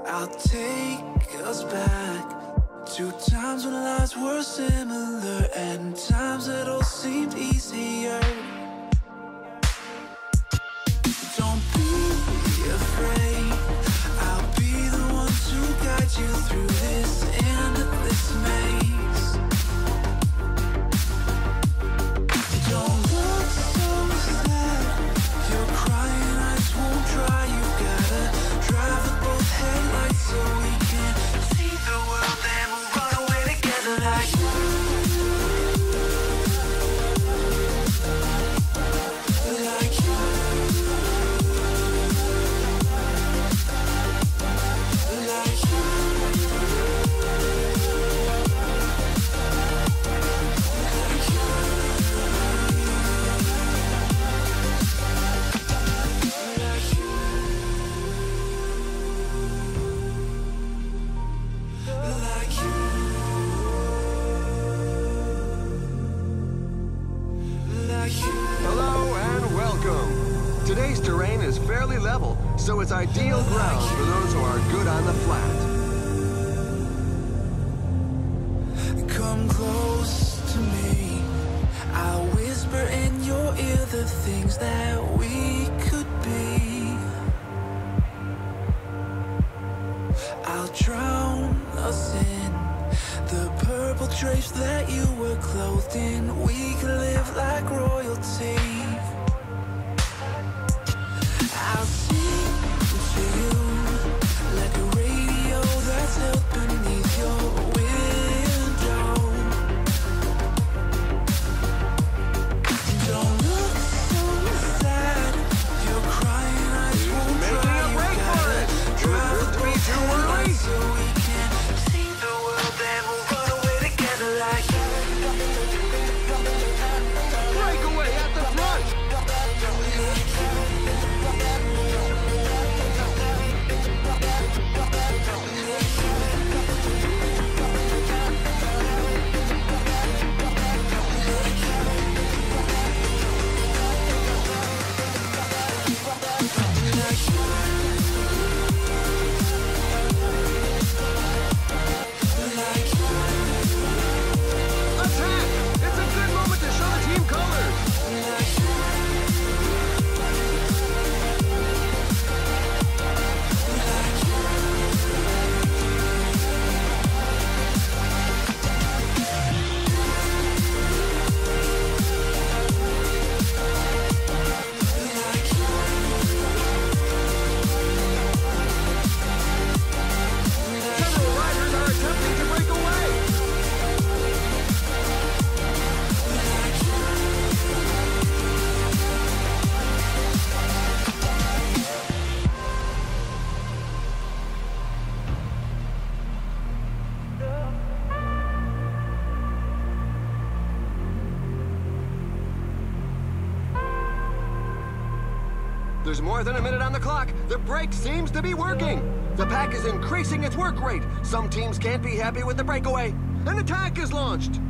I'll take us back to times when lives were similar and times that all seemed easier. Don't be afraid, I'll be the one to guide you through this endless maze. Don't look so sad, you're crying, eyes won't dry. You gotta drive with both headlights so we can see the world and we'll run away together like Today's terrain is fairly level, so it's ideal ground for those who are good on the flat. Come close to me, I'll whisper in your ear the things that we could be. I'll drown us in the purple drapes that you were clothed in. We could live like royalty. I'll sing to you like a radio that's held beneath your window. Don't look so sad, you're crying, eyes won't dry. Making a break for it! Drive to be too early! So we can see the world and we'll run away together like Breakaway at the front! Attack! It's a good moment to show the team colors! Several riders are attempting to break away! There's more than a minute on the clock. The brake seems to be working. The pack is increasing its work rate. Some teams can't be happy with the breakaway. An attack is launched.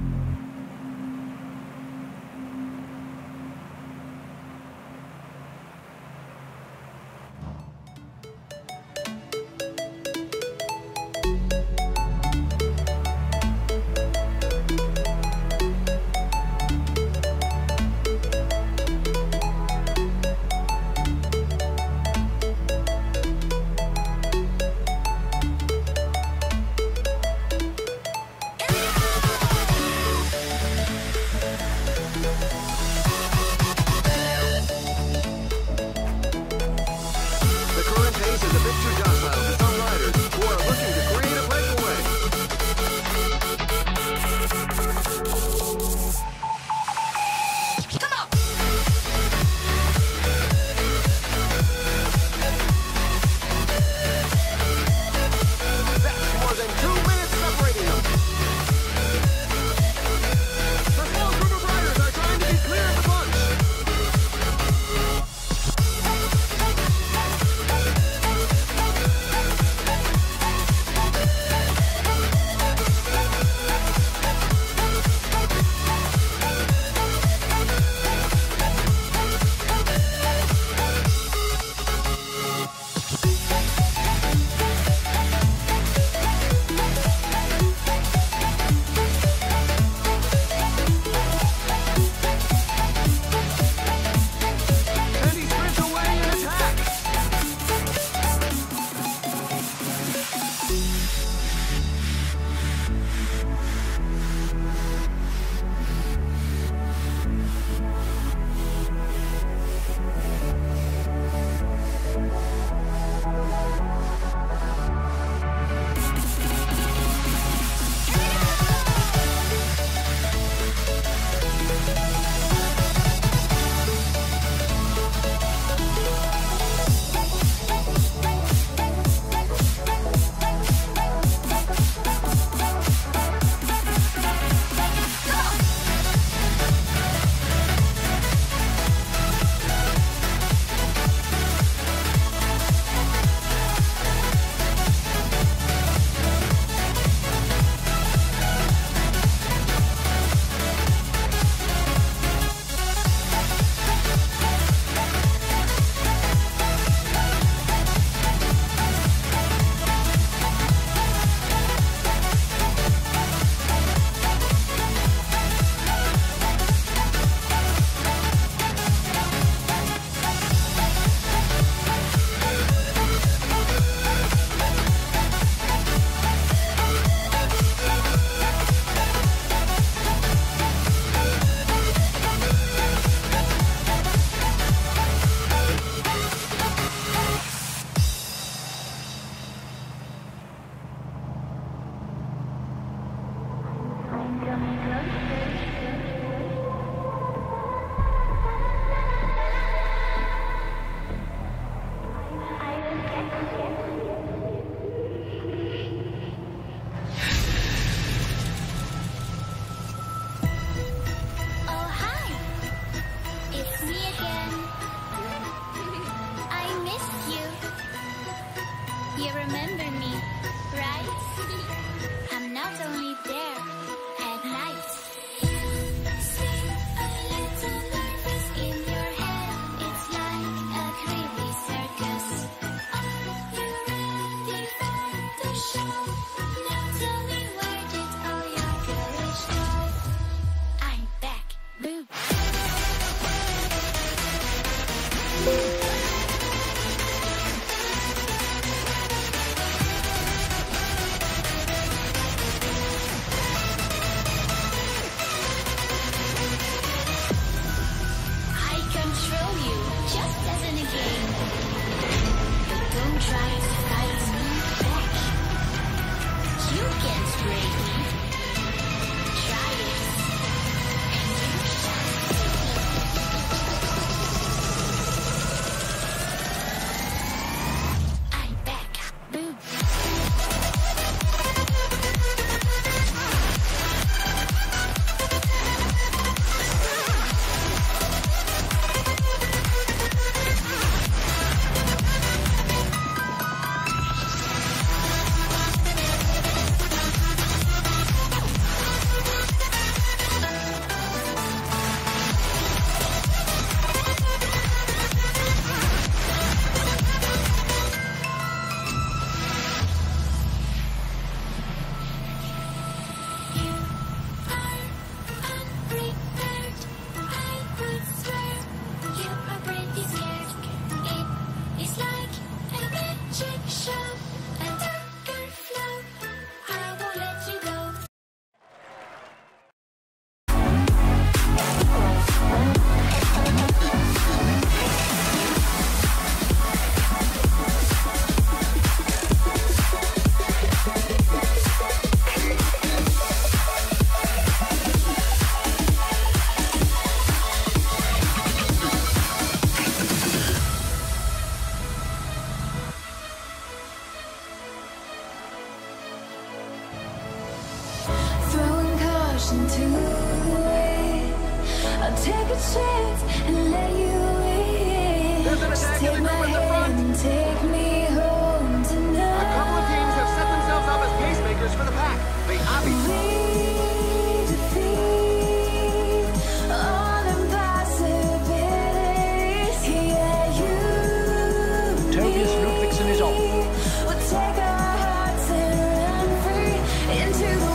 ocean to it. I'll take a chance and let you in. There's an Just attack take in the my group in the front. hand and take me home tonight. A couple of teams have set themselves up as pacemakers for the pack. They obviously... We defeat all impossibilities. Yeah, you. Tobias Ludvigsen is off. We'll take our hearts and run free into the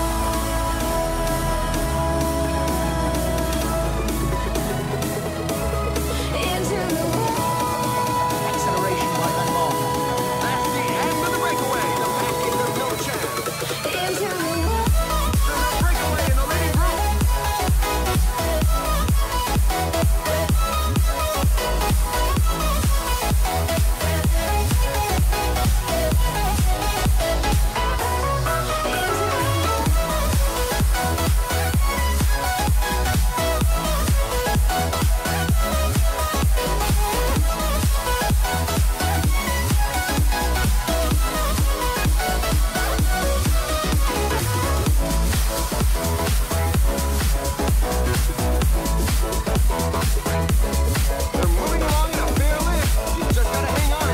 Acceleration by Van Marken. That's the end of the breakaway. The pack gives them no chance. There's a breakaway in the leading group. They're moving along in a fair lift. You just gotta hang on.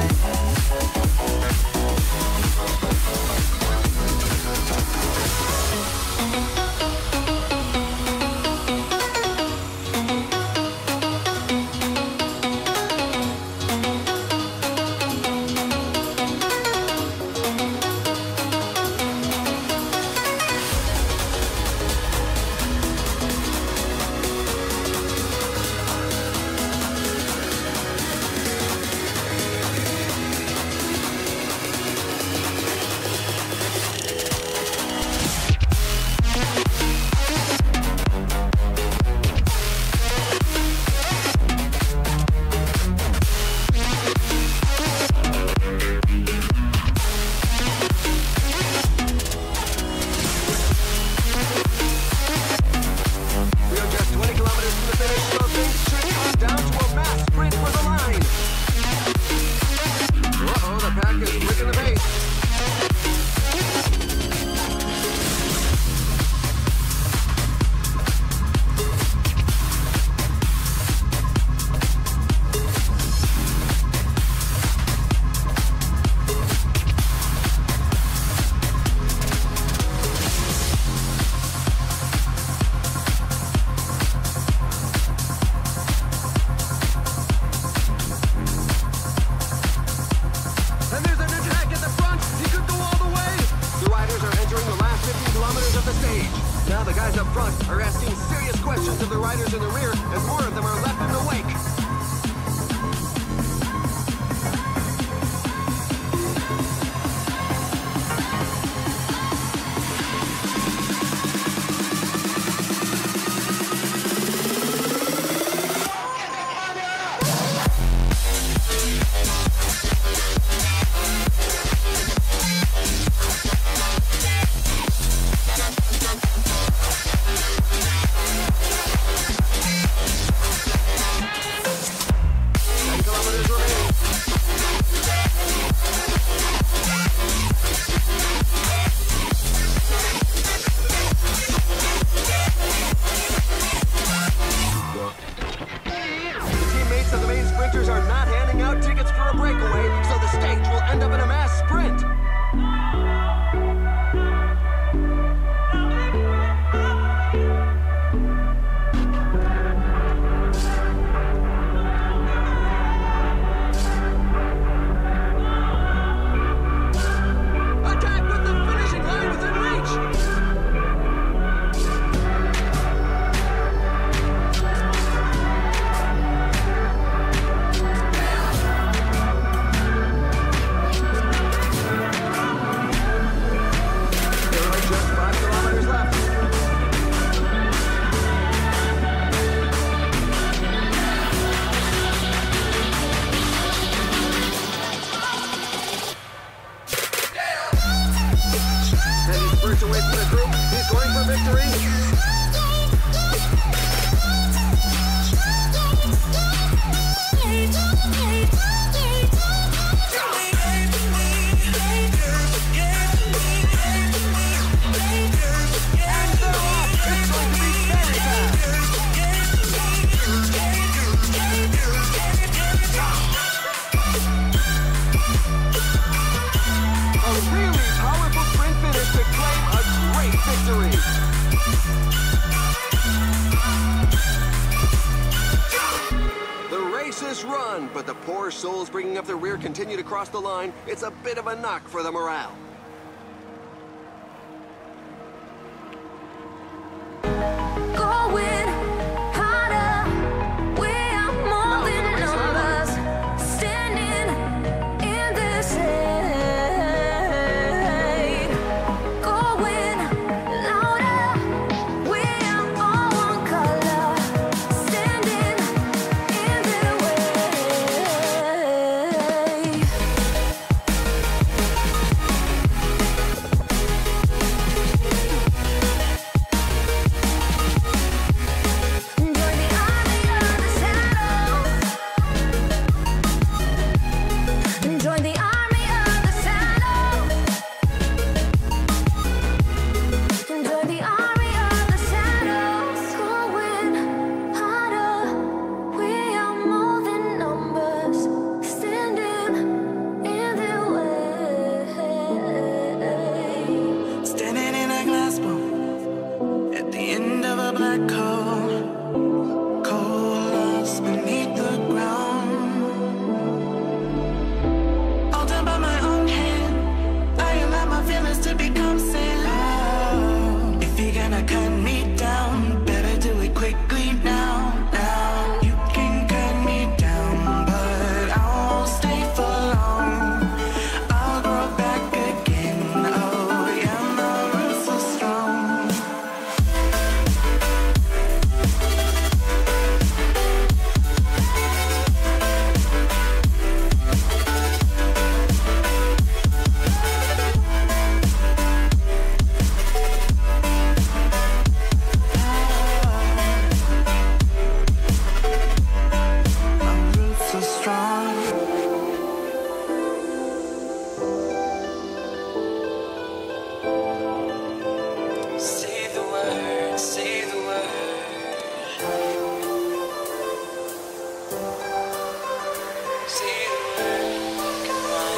We are just 20 kilometers from the finish, so things should come down to a mass sprint for the line. Uh-oh, the pack is quick in the pace. And there's an attack at the front. He could go all the way. The riders are entering the last 15 kilometers of the stage. Now the guys up front are asking serious questions of the riders in the rear as more of them are left in the wake. this run, but the poor souls bringing up the rear continue to cross the line. It's a bit of a knock for the morale. Going harder, we are more than numbers, standing in this shade. Going louder, we are all one color, standing in the way. Join the army of the shadows. Join the army of the shadows. Going harder, we are more than numbers, standing in the way. Standing in a glass bowl at the end of a black hole, coalesce beneath the ground. All done by my own hand, I allow my feelings to become sand. If you're gonna cut me down, better do it quickly now. Now you can cut me down, but I won't stay for long. I'll grow back again. Oh yeah, my roots are strong. My roots are strong. Say the word, say the word. Say the word, come on.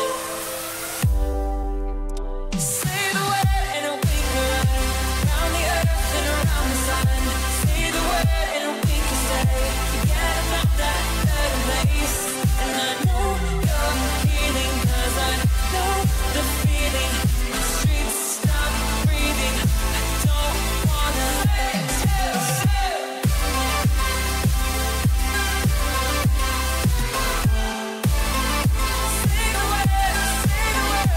Say the word and it'll wink around the earth and around the sun. Say the word and it'll wink and stay. Forget about that better place. And I know you're healing, 'cause I know the feeling. The streets stop breathing. I don't wanna let you. Say the word, say the word.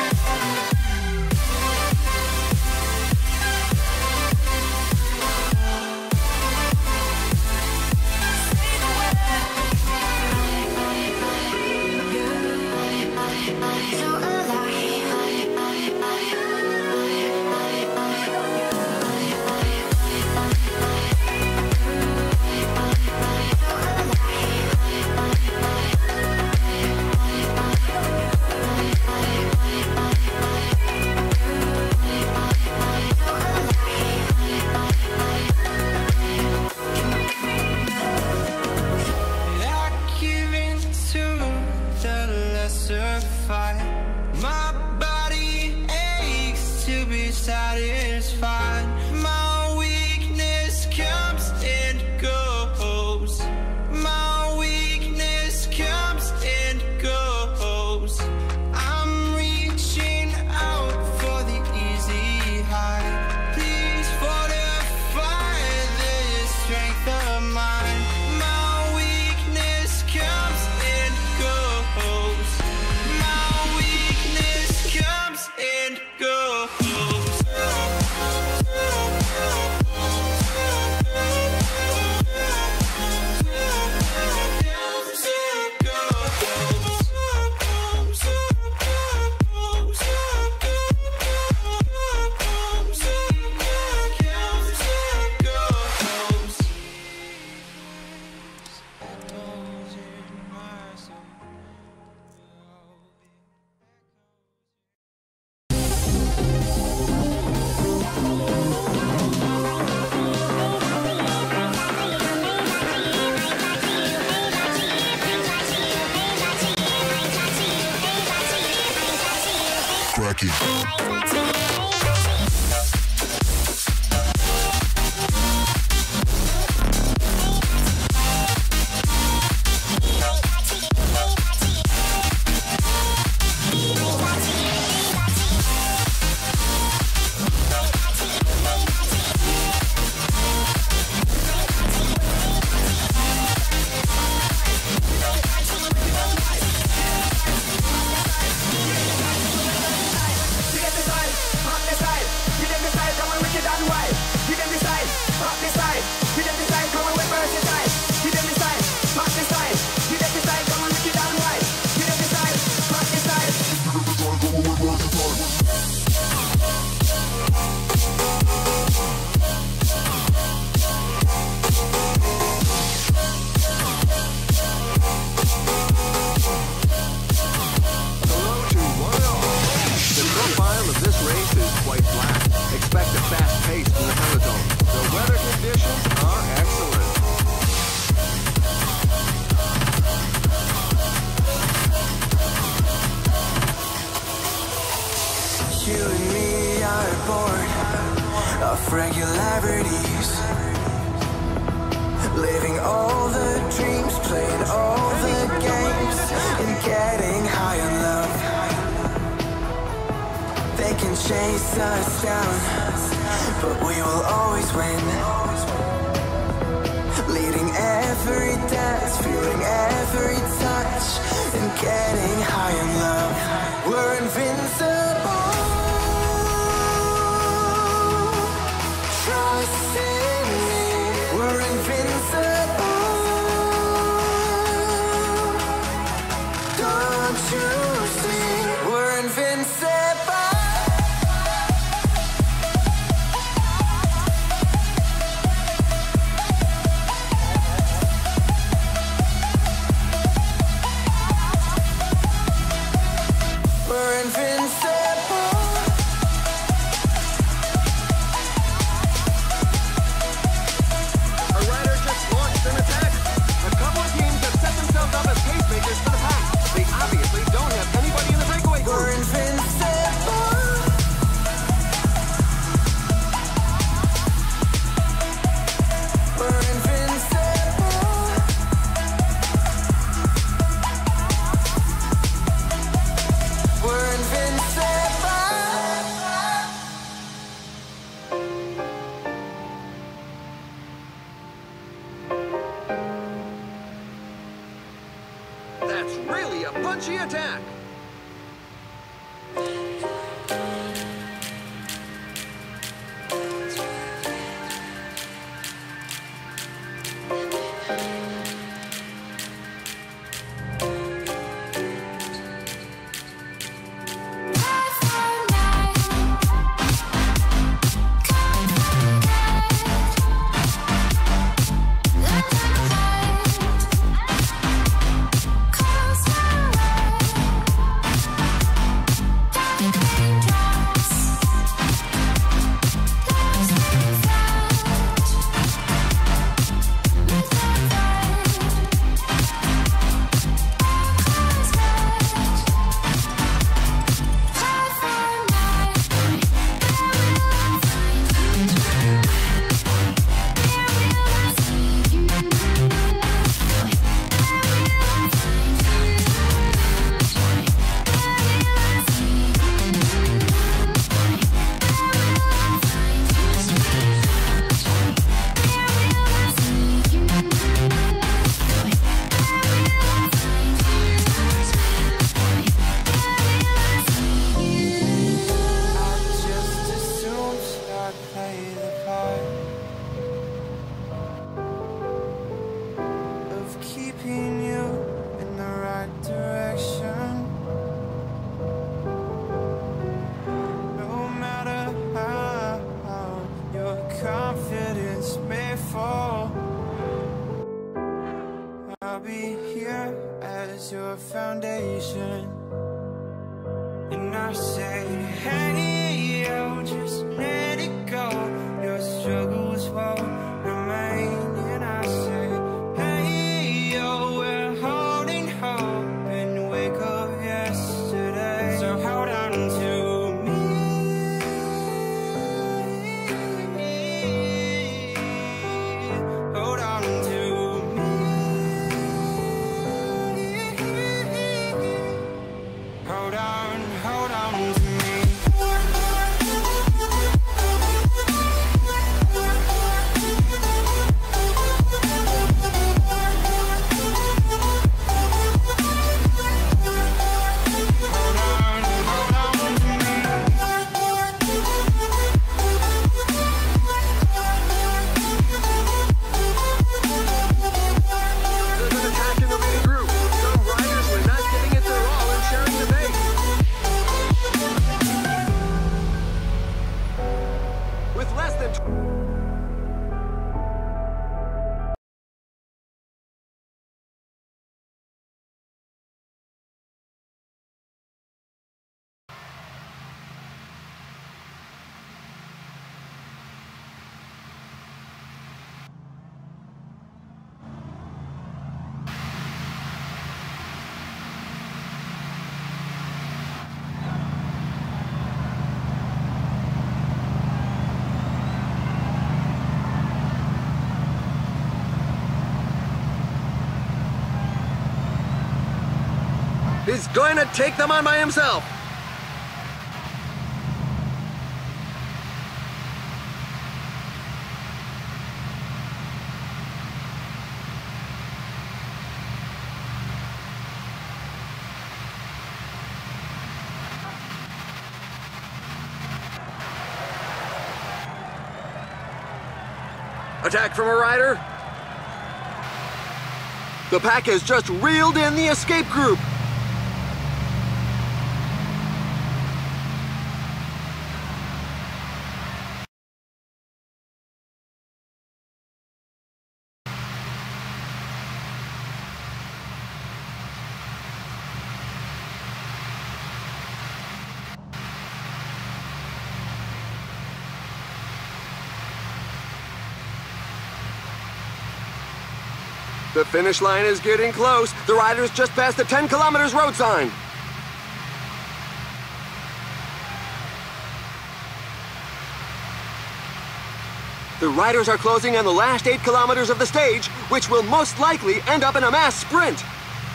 I give in to the lesser fight. My body aches to be satisfied. My weakness comes and goes. My weakness comes and goes. I'm reaching out for the easy high. Please fortify this strength of mine. My weakness comes and goes. My weakness comes and goes. You and me are bored of regularities, living all the dreams, playing all the games, and getting high on love. They can chase us down, but we will always win. Leading every dance, feeling every touch, and getting high on love. We're invincible. Trust in me. We're invincible. Don't you see? We're invincible. We're invincible. A rider just launched an attack. A couple of teams have set themselves up as pacemakers for the pack. They obviously don't have anybody in the breakaway group. We're invincible. We're invincible. We're invincible. That's really a punchy attack. Your foundation, and I say, hey, yo, just let it go. Your struggles won't remain, and I say, hey, yo, we're holding hope and wake up yesterday. So hold on to me. Hold on to me. Hold on to me. There's an attack in the lead group. Some riders were not giving it their all and sharing the pace. With less than He's going to take them on by himself. Attack from a rider. The pack has just reeled in the escape group. The finish line is getting close. The riders just passed the 10 kilometers road sign. The riders are closing on the last 8 kilometers of the stage, which will most likely end up in a mass sprint.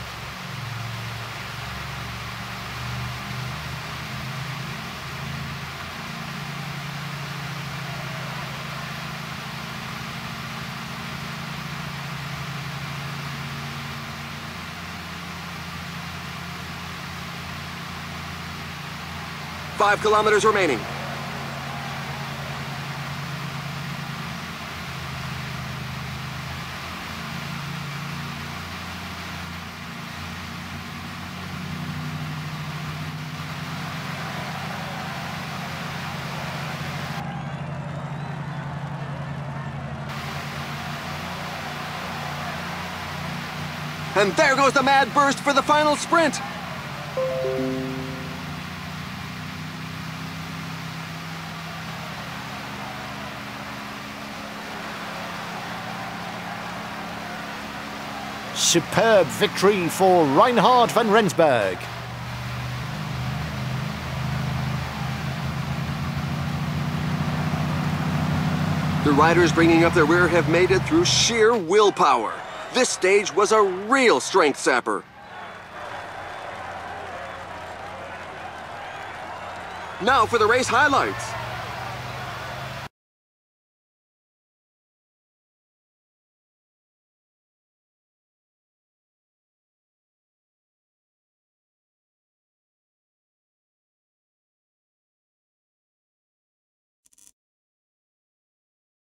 Five kilometers remaining. And there goes the mad burst for the final sprint. Superb victory for Reinhard van Rensburg. The riders bringing up their rear have made it through sheer willpower. This stage was a real strength sapper. Now for the race highlights.